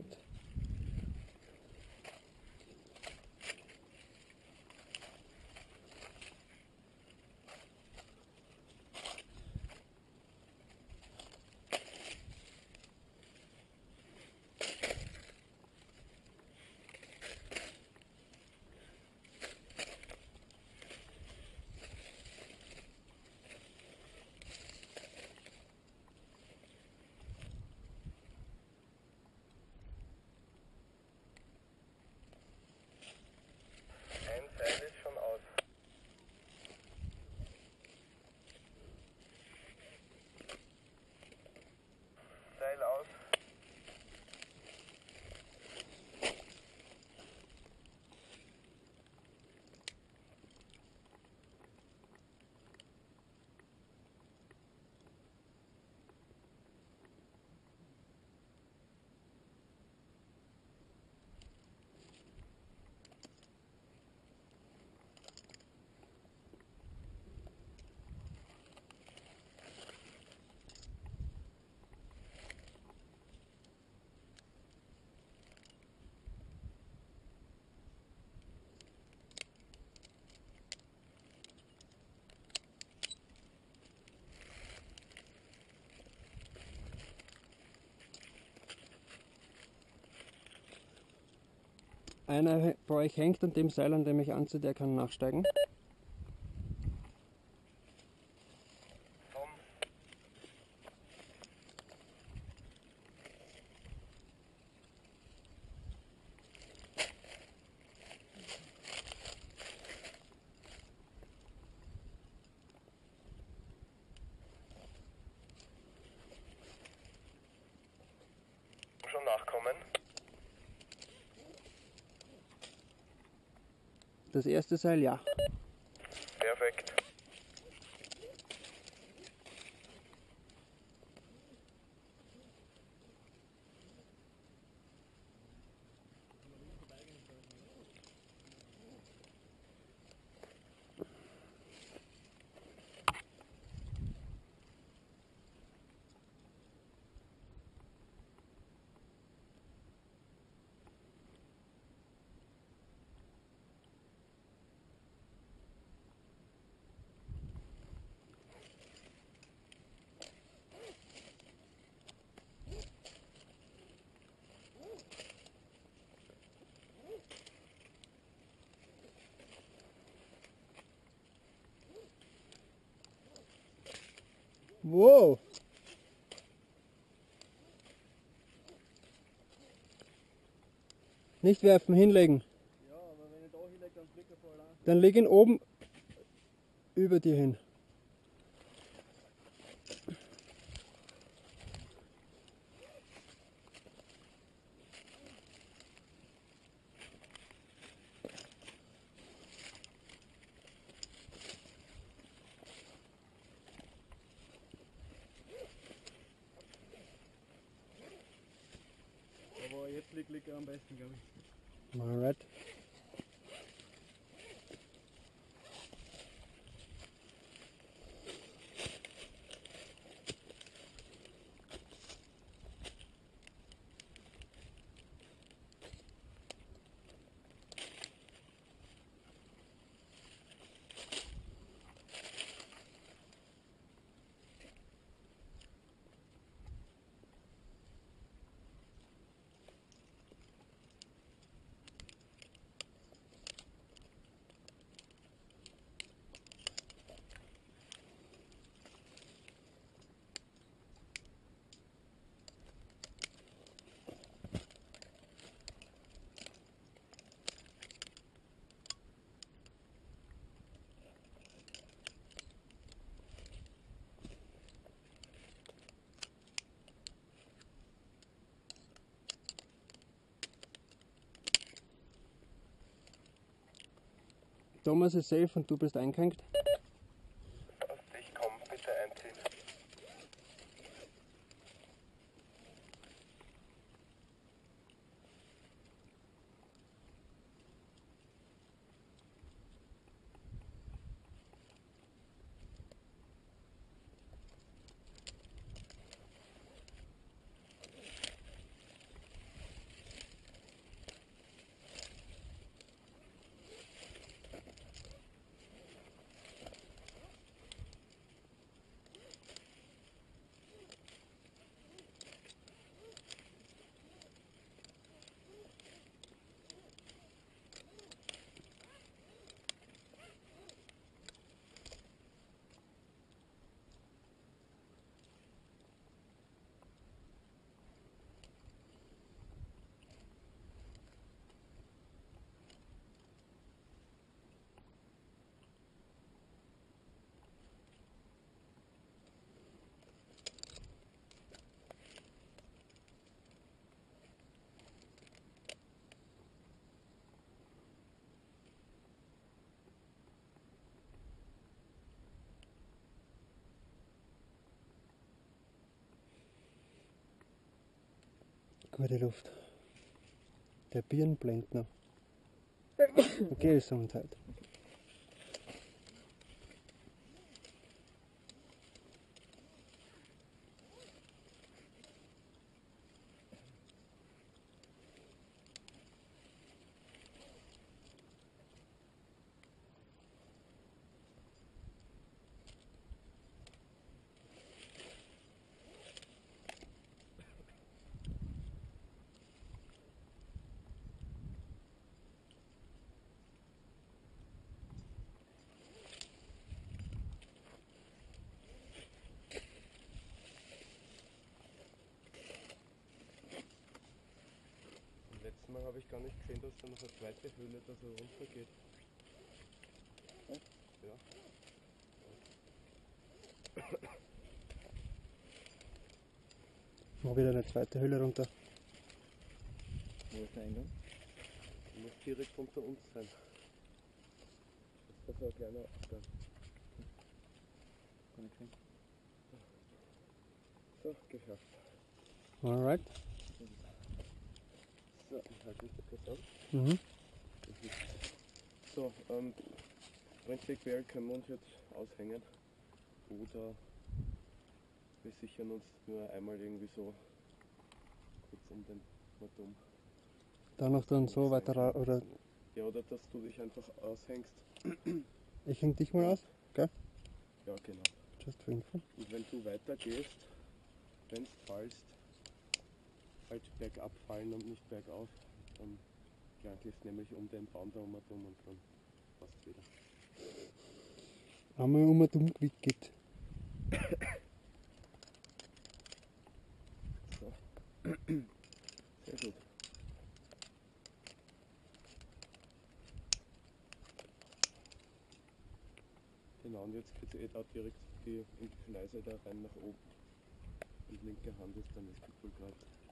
Ein Seil ist schon aus. Seil aus. Einer bei euch hängt an dem Seil, an dem ich anziehe, der kann nachsteigen. Tom. Schon nachkommen. Das erste Seil, ja. Perfekt. Wow! Nicht werfen, hinlegen. Ja, aber wenn ich da hinlege, dann fliegt er voll an. Dann leg ihn oben über dir hin. Aber jetzt liegt er am besten, glaube ich. Alright. Thomas ist safe und du bist eingehängt. Ich komm, bitte einziehen. Gute Luft. Der Birnblendner. Okay, Gesundheit. Letztes Mal habe ich gar nicht gesehen, dass da noch eine zweite Höhle da so runter geht. Ja. Mal wieder eine zweite Höhle runter. Wo ist der Eingang? Die muss direkt unter uns sein. Das ist so ein kleiner Abgang. Kann ich sehen. So, geschafft. Alright. So, ich halte mich da kurz an. Mhm. So, prinzipiell können wir uns jetzt aushängen. Oder wir sichern uns nur einmal irgendwie so kurz um den Motor. Dann noch dann so weiter oder Ja, oder dass du dich einfach aushängst. ich häng dich mal aus. Okay? Ja, genau. Just for info. Und wenn du weitergehst, wenn du fallst, halt bergab fallen und nicht bergauf, dann gehst nämlich um den Baum da und dann passt wieder. Einmal um und umgewickelt. So. Sehr gut. Genau, und jetzt geht es da direkt in die Schneise da rein nach oben. Und linke Hand ist dann das Gipfelgrad.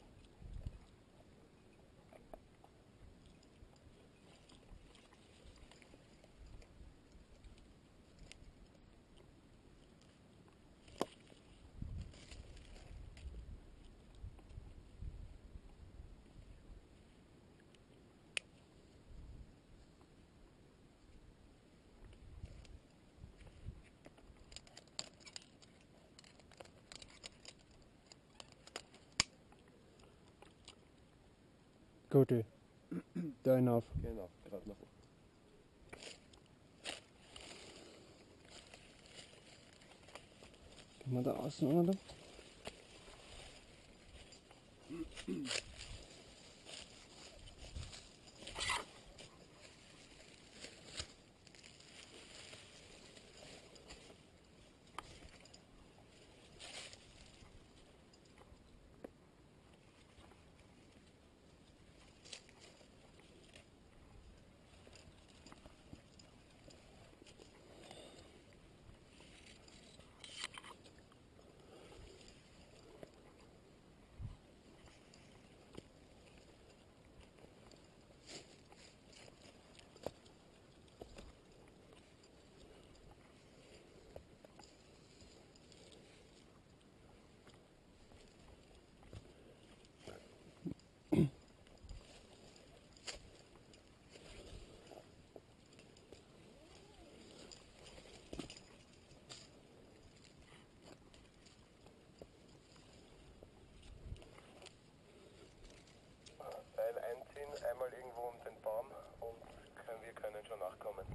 Gute. Da hinauf. Genau, gerade nach oben. Gehen wir da außen oder? Seil einziehen, einmal irgendwo um den Baum und wir können schon nachkommen.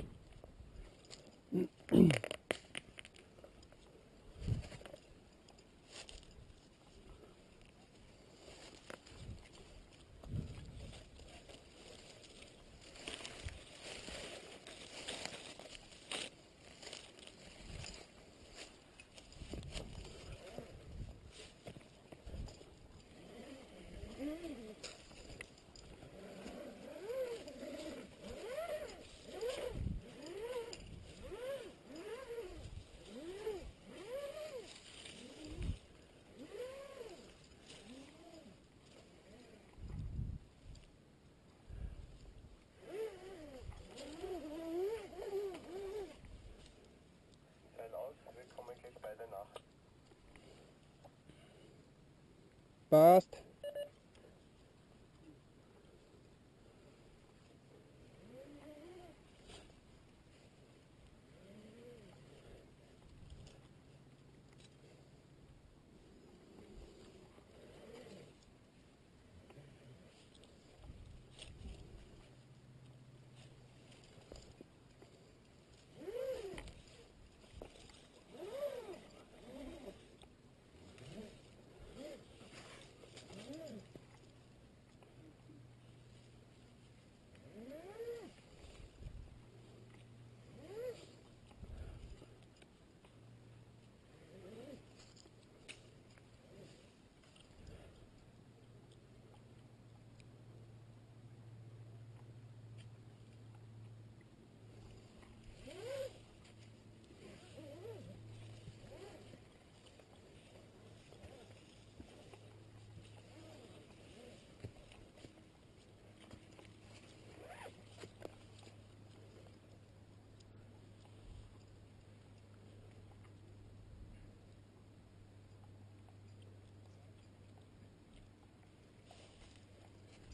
Seil aus, wir kommen gleich beide nach. Passt.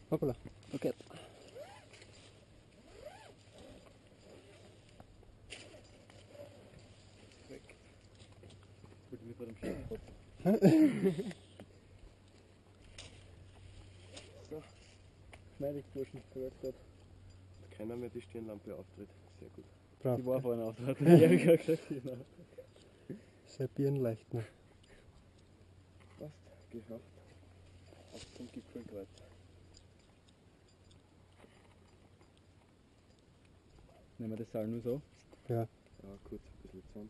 Hoppala. Okay. Gut, wie vor dem Schafkopf. So, Schmeidig, Burschen, gehört grad. keiner mehr die Stirnlampe auftritt. Sehr gut. Brav. Die war vorhin auf. Ja, ich hab gesagt, genau. Sehr birnenleicht noch. Passt, geschafft. Auf zum Gipfelkreuz. Nehmen wir das Seil nur so. Ja. Ja, kurz ein bisschen zusammen.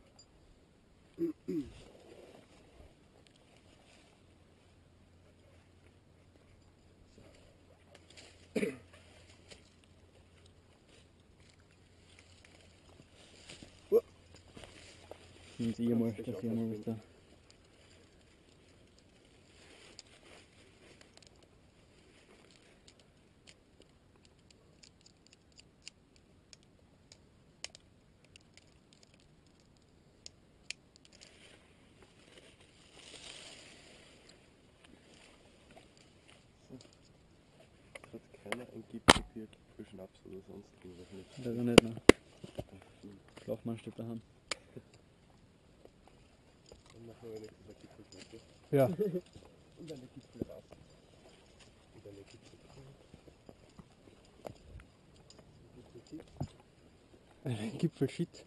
Nehmen Sie mal, dass ich mal was da. Hat keiner ein Gipfelbier, Gipfelschnaps oder sonst irgendwas mit. Leider nicht, ne? Schlafmann steht daheim. Dann machen wir wenigstens ein Gipfelkreuz. Ja. Und eine Gipfelrasse. Und eine Gipfelkreuz. Ein Gipfelshit.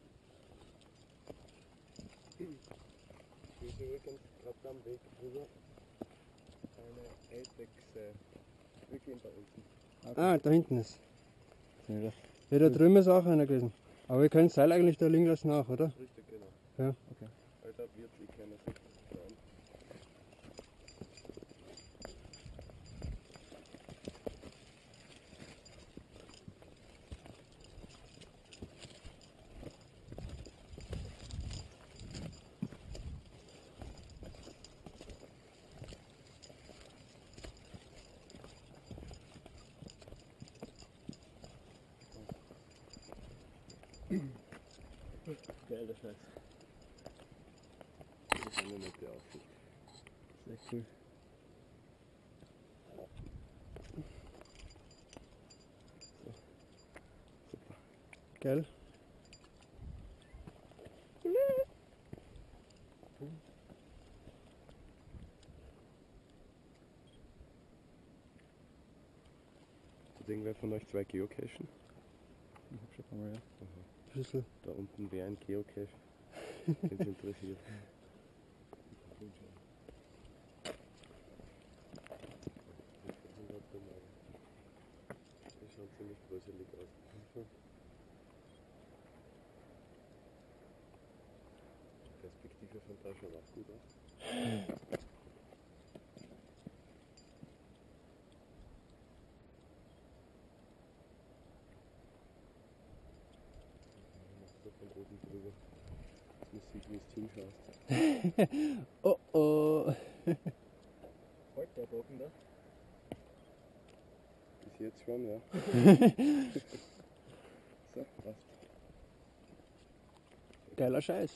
Ich sehe übrigens gerade am Weg drüber eine Eidechse. Wir gehen da unten. Ah, da hinten ist. Ja, Ja, da drüben ist auch einer gewesen. Aber wir können das Seil eigentlich da liegen lassen auch, oder? Richtig, genau. Ja. okay. Weil da wird sich keiner sehen. Geil, der Scheiß. Das ist eine nette Aussicht. Sehr cool. Geil. Hat irgendwer von euch zwei Geocachen? Ich hab schon einmal, ja. Ein bisschen. Da unten wäre ein Geocache, wenn es interessiert. Die schauen ziemlich gruselig aus. Die Perspektive von da schaut auch gut aus. So von oben drüber. Jetzt muss ich, wie es hinschaust. Oh oh. Halt der Bogen da. Bis jetzt schon, ja. So, passt. Geiler Scheiß.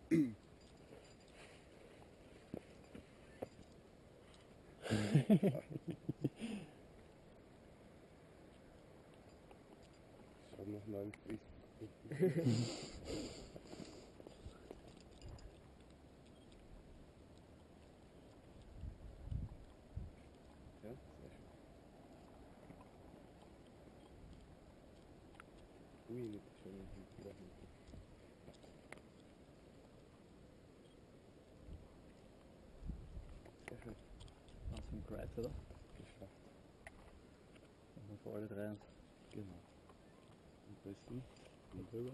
Schauen wir mal, wie ja, sehr schön. Ui, nicht schon hinten da hinten. Sehr schön. Aus dem Kreuz, oder? Geschafft. Und dann vor alle drei. Genau. Am besten drüber.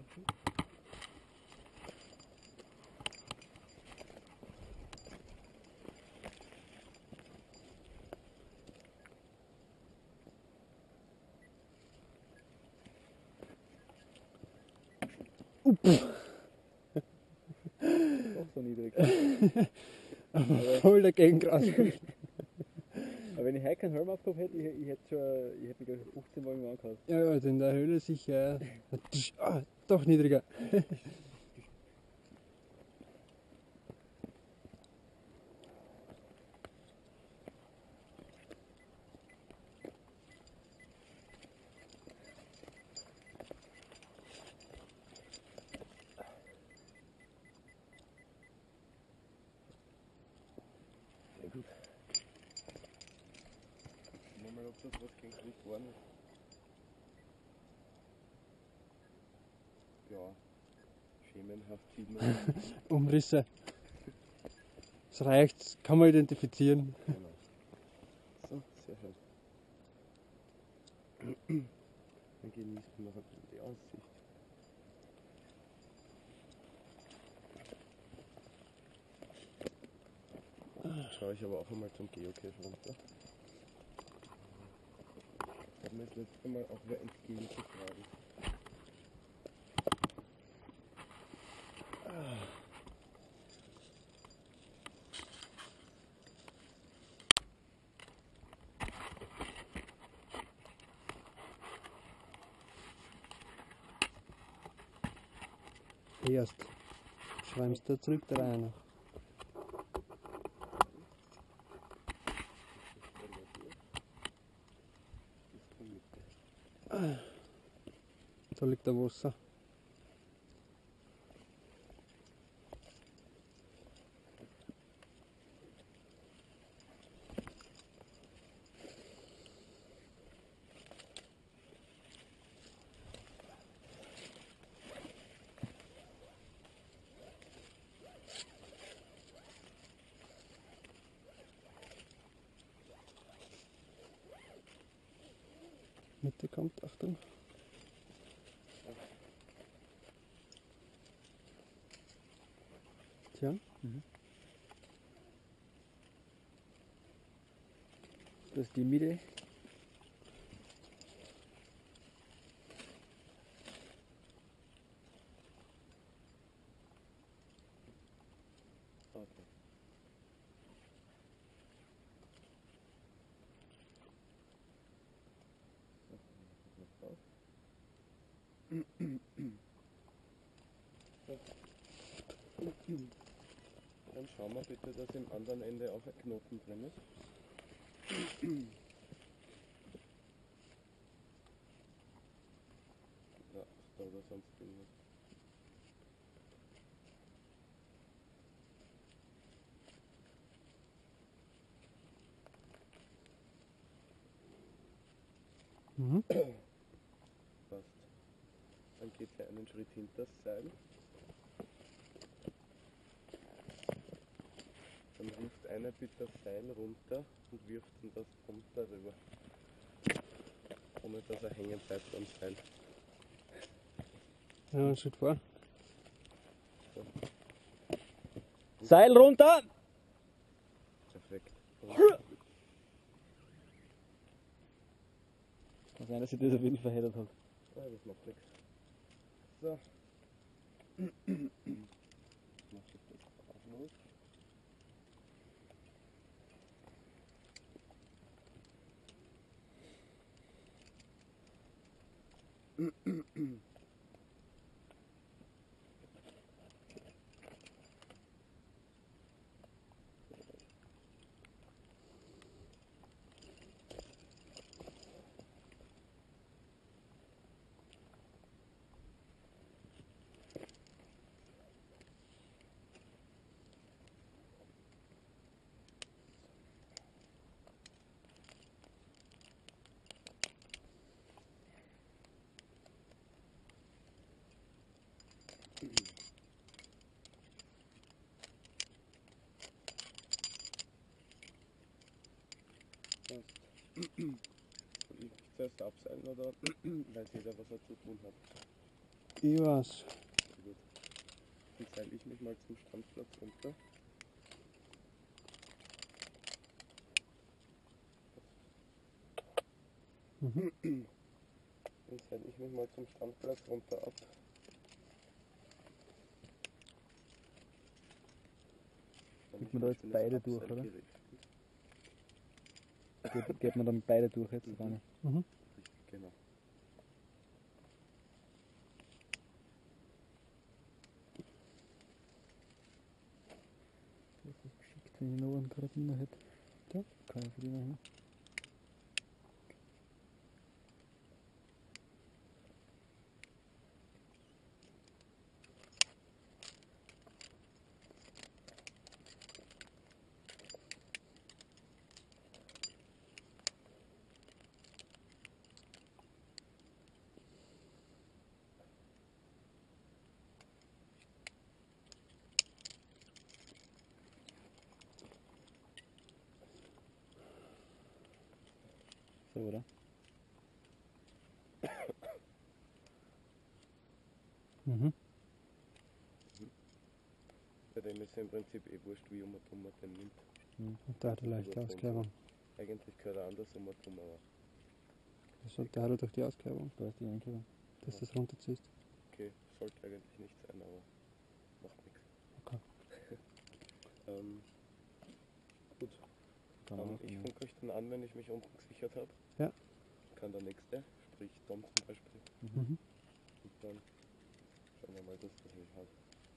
Doch so niedrig. Voll dagegen krass. Aber wenn ich heute keinen Helm aufgehabt hätte, ich hätte mich gleich 15 Mal angehauen. Ja, also in der Höhle sicher. Ah, doch niedriger. das was gegen Gewicht war nicht. Ja, schemenhaft sieht man. Umrisse. Es reicht, das kann man identifizieren. Genau. So, sehr schön. Dann genießen wir noch ein bisschen die Aussicht. Schaue ich aber auch einmal zum Geocache runter. Ich habe mir das letzte Mal auch wer entgegengetragen. Erst schreibst du zurück da rein. Da liegt der Wasser. Mitte kommt, Achtung. Tja. Das ist die Mitte. Okay. Dann schauen wir bitte, dass im anderen Ende auch ein Knoten drin ist. Ja, da oder sonst irgendwas. Passt. Dann geht er einen Schritt hinter das Seil. Dann wirft einer bitte das Seil runter und wirft ihm das runter rüber. Ohne dass er hängen bleibt am Seil. Ja, einen Schritt vor. So. Seil runter! Perfekt. Kann sein, dass ich das ein bisschen verheddert habe. Ja, das macht nichts. So. Jetzt mach ich das auch los. Soll ich zuerst abseilen oder weiß jeder, was er zu tun hat? Ich weiß. Sehr gut. Dann seile ich mich mal zum Standplatz runter. Dann seile ich mich mal zum Standplatz runter ab. Geht man da jetzt beide durch, oder? Geht man dann beide durch jetzt rein? Richtig, genau. Das ist geschickt, wenn ich noch einen Karabiner hätte. Da kann ich für die machen. oder? Mhm. Bei dem ist ja im Prinzip eh wurscht, wie man den nimmt. Und da hat er leichte Also, Auskerbung. Eigentlich gehört er anders aber Da hat er doch die Auskerbung, Da ist die Einkerbung. dass du das runterziehst. okay, sollte eigentlich nicht sein, aber macht nichts. Okay. Gut, ich funke euch dann an, wenn ich mich unten gesichert habe. Ja. Kann der Nächste, sprich Tom zum Beispiel. Mhm. Und dann schauen wir mal, dass das nicht hat.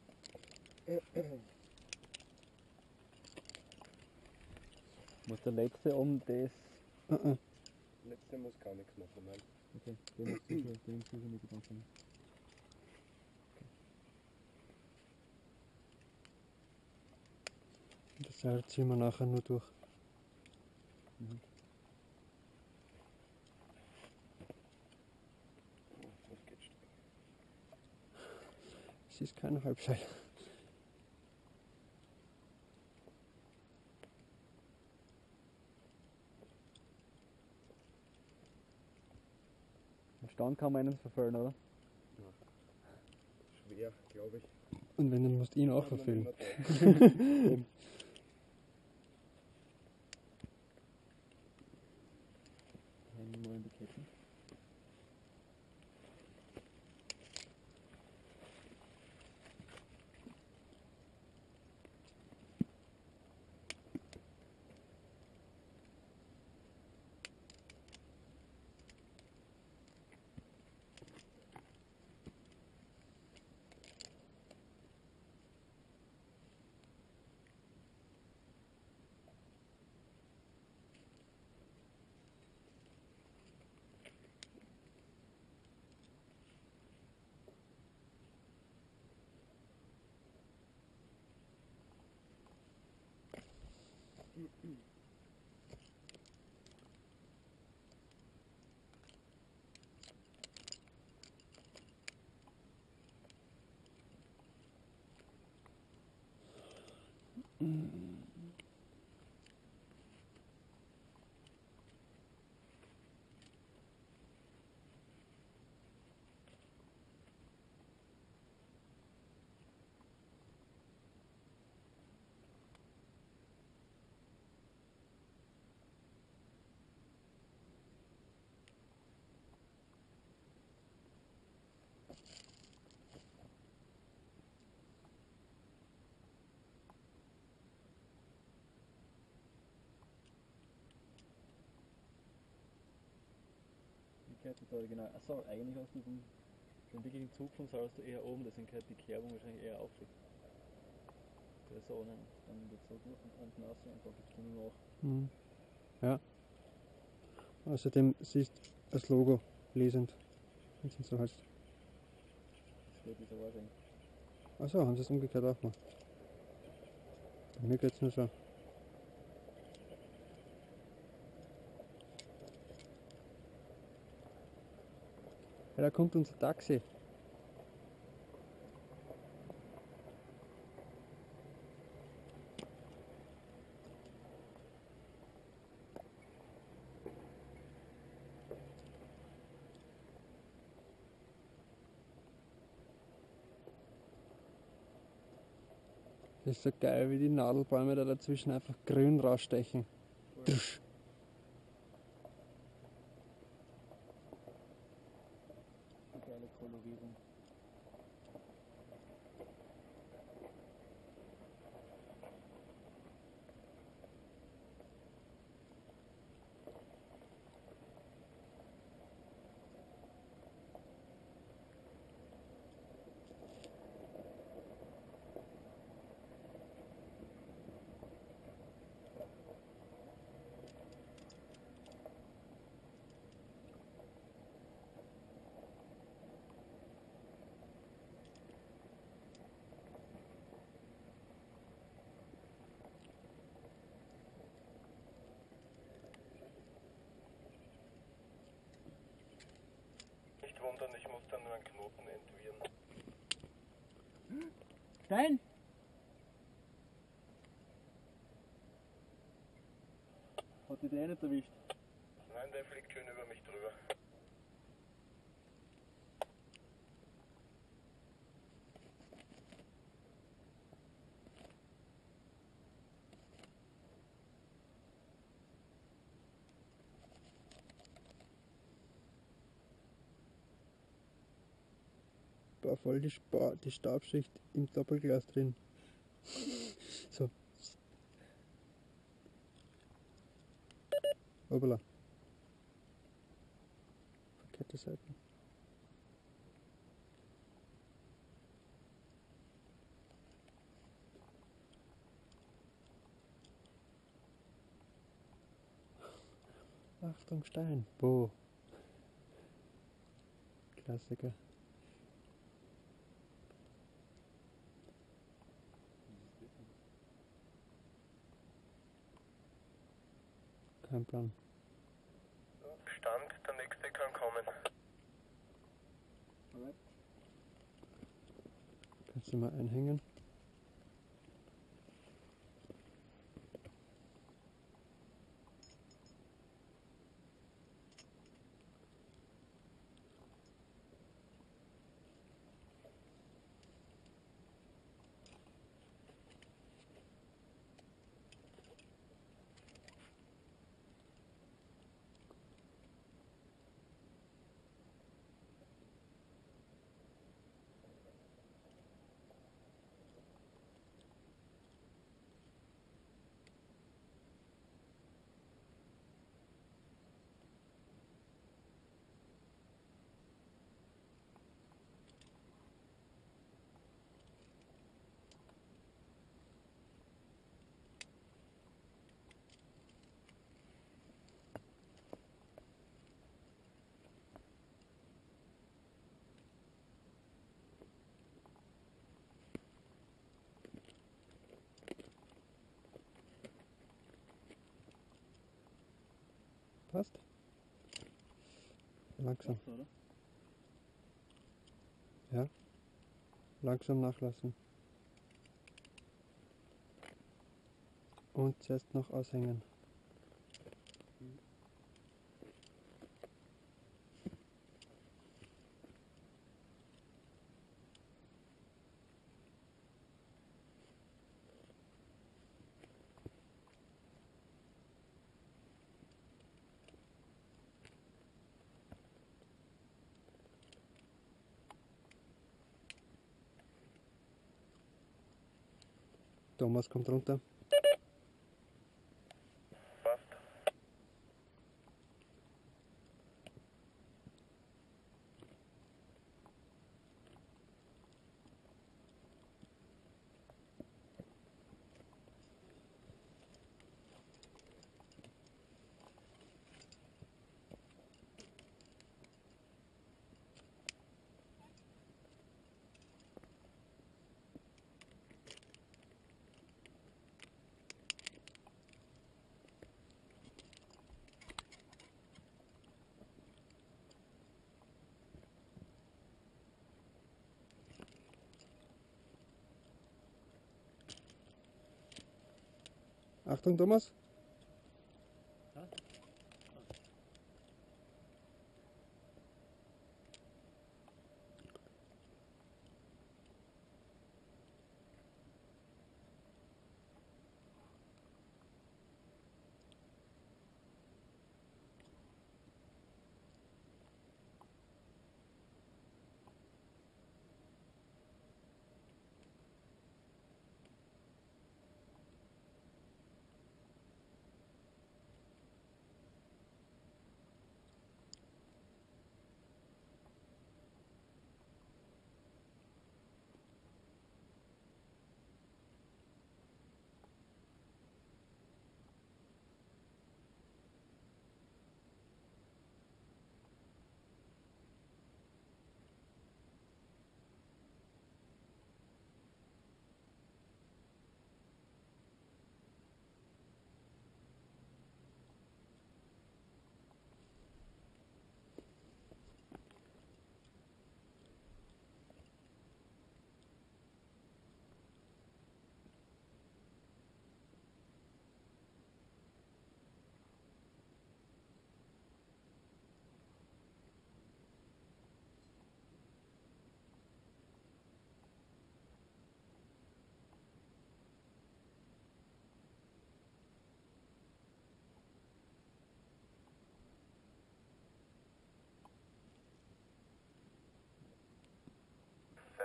Muss der letzte um das. Letzte muss gar nichts machen, nein. Okay, den muss sicher nicht die ganze. Das Seil ziehen wir nachher nur durch. Das geht stark. Es ist kein Halbseil. Im Stand kann man einen verfehlen, oder? Schwer, glaube ich. Und wenn, dann musst du ihn auch Kann man verfehlen. immer drauf. Hängen wir in die Ketten. Gehört da genau. Achso, eigentlich hast du den wirklichen Zug vom Saal hast du eher oben, deswegen gehört die Kerbung wahrscheinlich eher auf. Der ist so unten, dann geht so durch und unten raus und da gibt es dann nur noch. Mhm. Ja. Außerdem siehst du das Logo lesend, wenn es so heißt. Das wird dieser Wahrscheinlich. Achso, haben sie es umgekehrt auch gemacht. Bei mir geht es nur so. Ja, da kommt unser Taxi. Das ist so geil, wie die Nadelbäume da dazwischen einfach grün rausstechen. Drusch. Eine geile Kolorierung. Nicht wundern, ich muss dann nur einen Knoten entwirren. Stein! Hat die der nicht erwischt? Nein, Nein, der fliegt schön über mich drüber. War voll die Staubschicht im Doppelglas drin. So. Hoppala. Verkehrte Seite. Achtung, Stein. Boah. Klassiker. Kein Plan. Stand, der nächste kann kommen. Kannst du mal einhängen? Passt? Langsam. Ja. Langsam nachlassen. Und zuerst noch aushängen. Thomas kommt runter. Passt. Achtung, Thomas.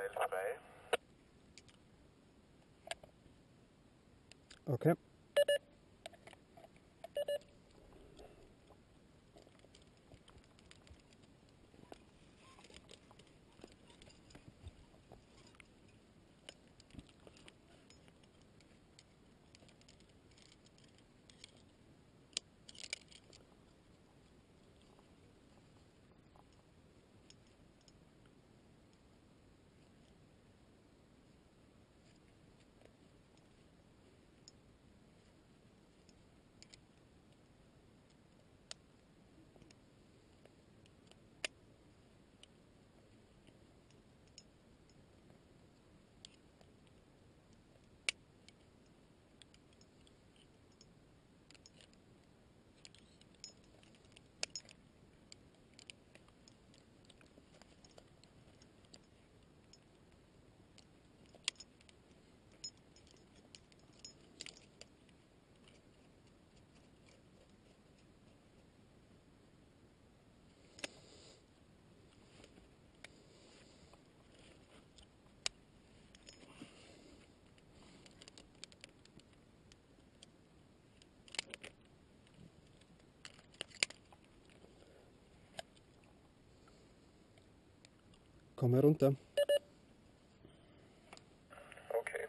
Okay. Komm herunter. Okay.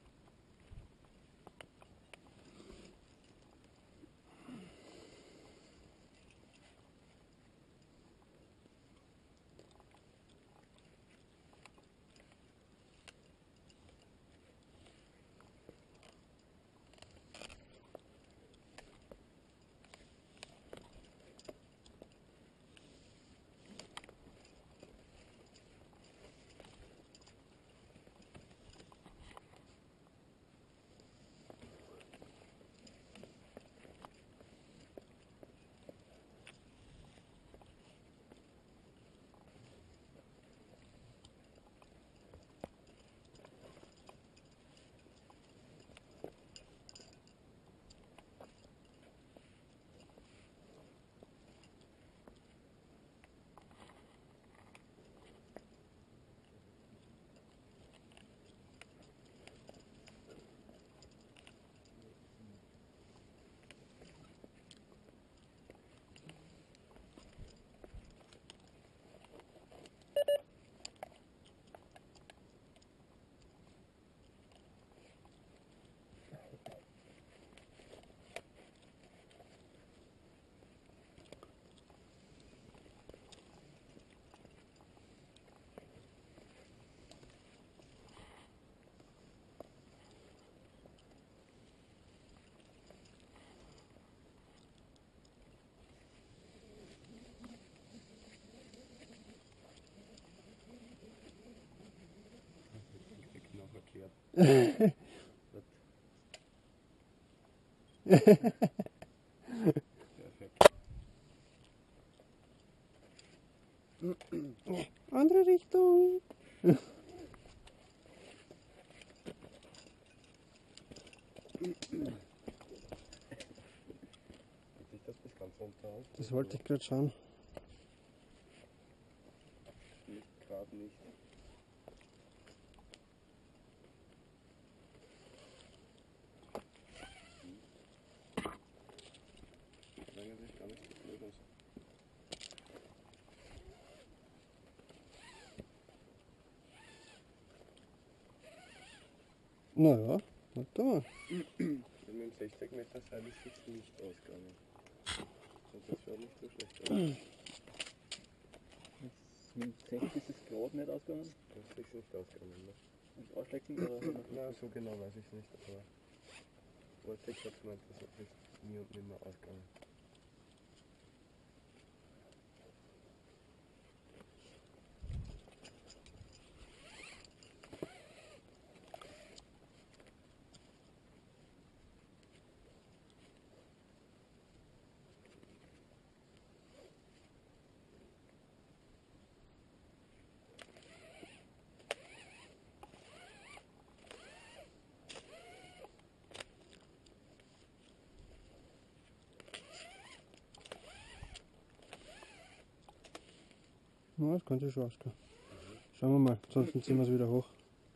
Erklärt. Perfekt. Andere Richtung. Geht sich das bis ganz runter aus? Das wollte ich gerade schauen. Nicht gerade nicht. Eigentlich gar nicht so blöd aus. Naja, warte mal. Mit dem 60 Meter Seil ist jetzt nicht ausgegangen. Und das schaut nicht so schlecht aus. Mit 60 ist es gerade nicht ausgegangen. Das ist nicht ausgegangen, ne? Ist ausschlägig oder? Na, so genau weiß ich es nicht, aber Vortex hat gemeint, das ist nie und nimmer ausgegangen. Ja, das könnte schon ausgehen. Schauen wir mal, sonst ziehen wir es wieder hoch.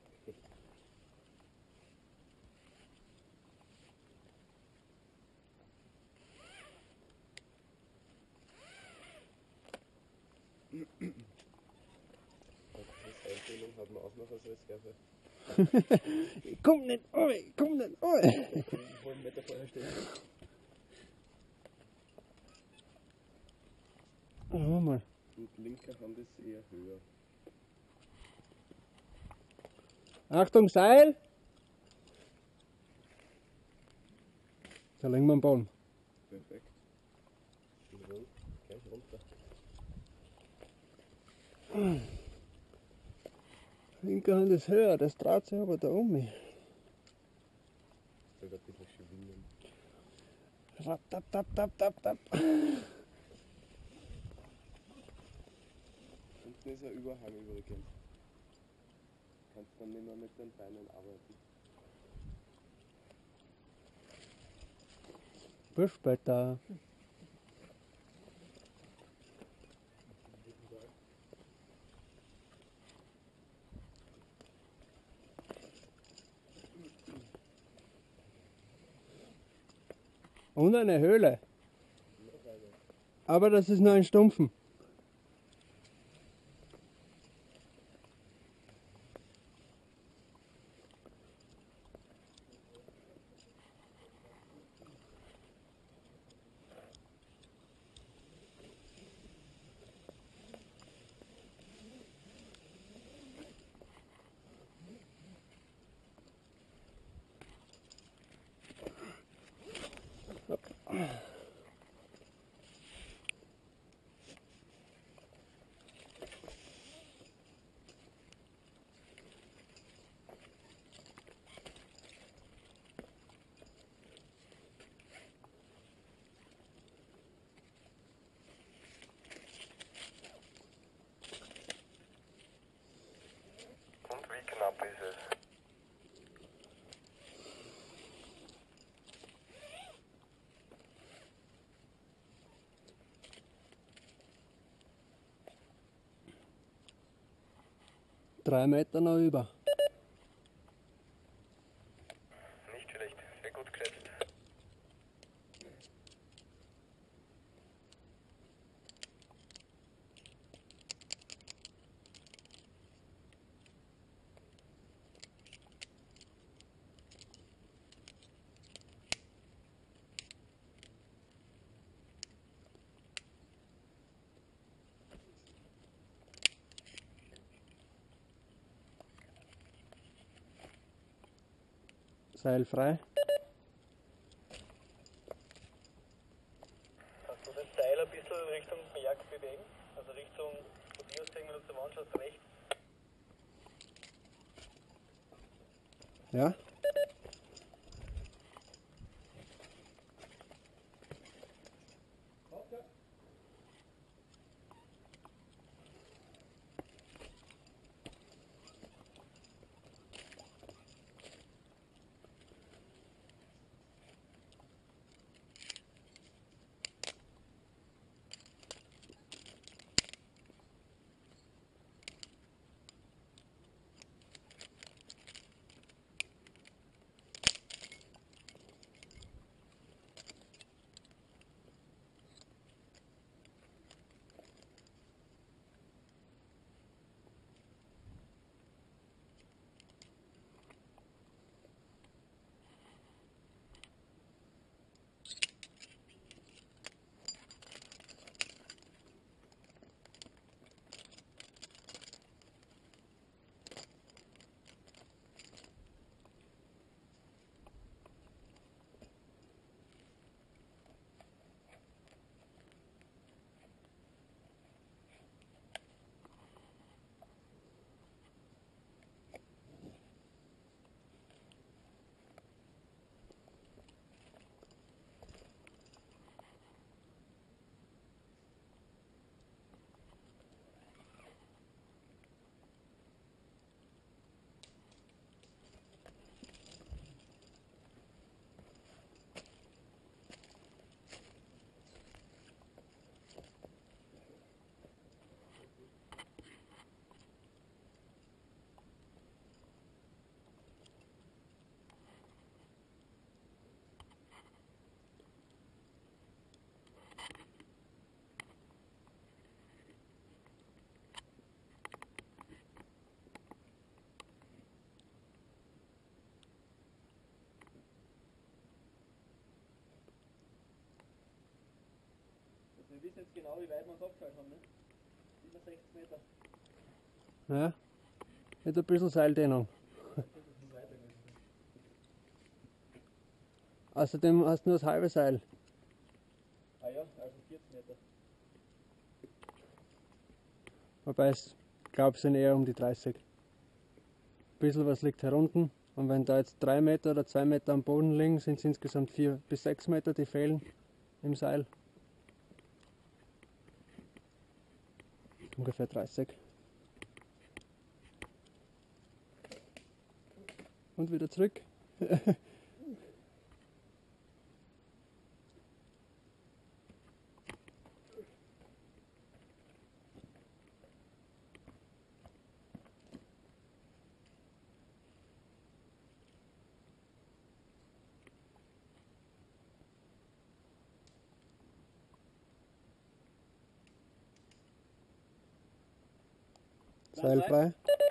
Das Einstellung hat man auch noch als Reserve. Komm nicht, komm nicht, einen halben Meter vorher stehen. Schauen wir mal. Und linker Hand ist eher höher. Achtung, Seil! Da legen wir einen Baum. Perfekt. Und rund, gleich runter. Linke Hand ist höher, das dreht sich aber da um mich. Da wird ein bisschen schwingen. Tap, tap, tap, tap, tap, tap. Unten ist ein Überhang übrigens. Kannst dann nicht mehr mit den Beinen arbeiten. Bis später. Und eine Höhle. Aber das ist nur ein Stumpfen. Und wie knapp ist es? Drei Meter noch über. Nicht schlecht, sehr gut gesetzt. Seil frei. Kannst du das Seil ein bisschen Richtung Berg bewegen? Also Richtung, von dir aus sehen, wenn du zum anschaust, rechts. Ja? wissen jetzt genau, wie weit wir es abgefallen haben, ne? Über 60 Meter. Ja. Mit ein bisschen Seildehnung. Außerdem hast du nur das halbe Seil. Ah ja, also 40 Meter. Wobei ich glaube, es sind eher um die 30. Ein bisschen was liegt herunten. Und wenn da jetzt 3 Meter oder 2 Meter am Boden liegen, sind es insgesamt 4 bis 6 Meter, die fehlen im Seil. Ungefähr 30. Und wieder zurück. Seil frei.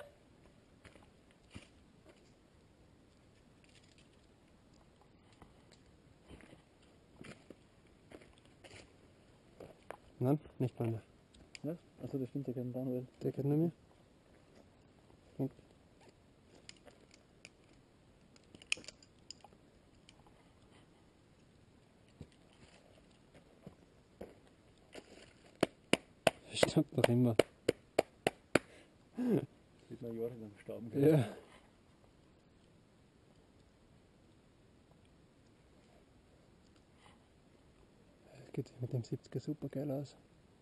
Nein, nicht bei mir. Was? Achso, das stimmt, der kann dann wohl. Der geht nicht mehr. Punkt. Stimmt noch immer. Wird noch jahrelang sterben. Ja. Geht sich mit dem 70er super geil aus.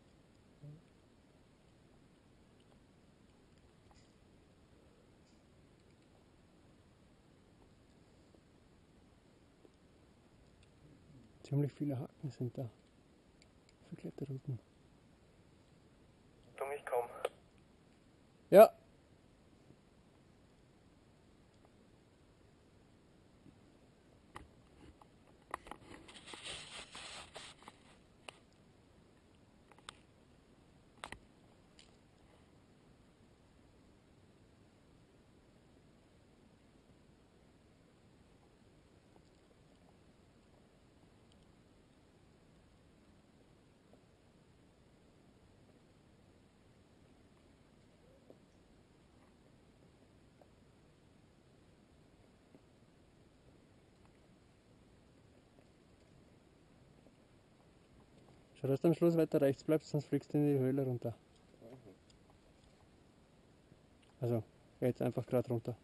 Ziemlich viele Haken sind da. Für Kletterrouten. Du mich kaum. Ja. Schau, dass du am Schluss weiter rechts bleibst, sonst fliegst du in die Höhle runter. Also, geh jetzt einfach gerade runter.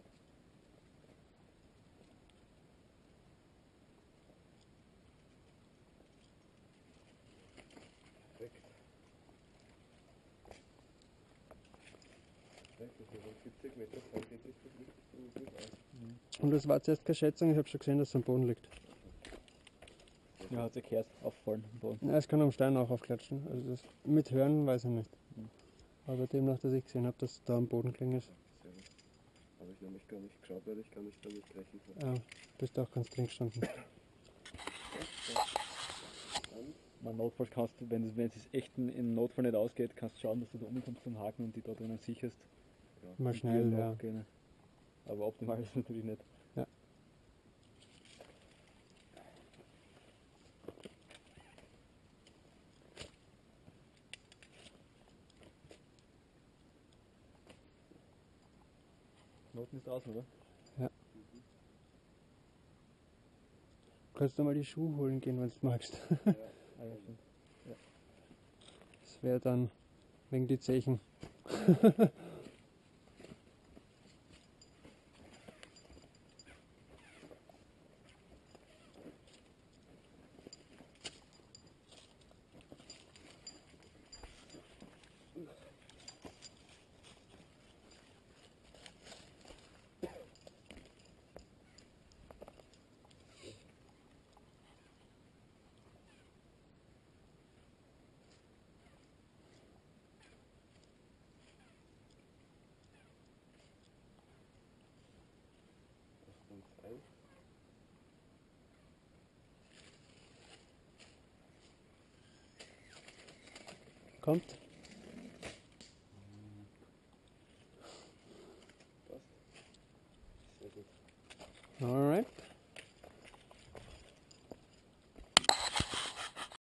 Perfekt. Perfekt, das ist 70 Meter Fall geht das wirklich gut aus. Und das war zuerst keine Schätzung, ich habe schon gesehen, dass es am Boden liegt. Ja, hat sich gehört, auffallen am Boden. Ja, es kann am Stein auch aufklatschen. Also das mit Hören weiß ich nicht. Aber demnach, dass ich gesehen habe, dass da am Boden gelegen ist. Sehr gut. Habe ich nämlich gar nicht geschaut, weil ich gar nicht damit gerechnet habe. Ja, bist auch ganz drin gestanden. Man notfalls kannst du, wenn es echt in Notfall nicht ausgeht, kannst du schauen, dass du da umkommst zum Haken und die da drinnen sicherst. Ja. Mal schnell, ja. Abgehen. Aber optimal ist es natürlich nicht. Ja. Noten ist draußen, oder? Kannst du mal die Schuhe holen gehen, wenn du magst. Ah, ja, stimmt. Das wäre dann wegen die Zechen. Kommt. Passt. Sehr gut. Alright.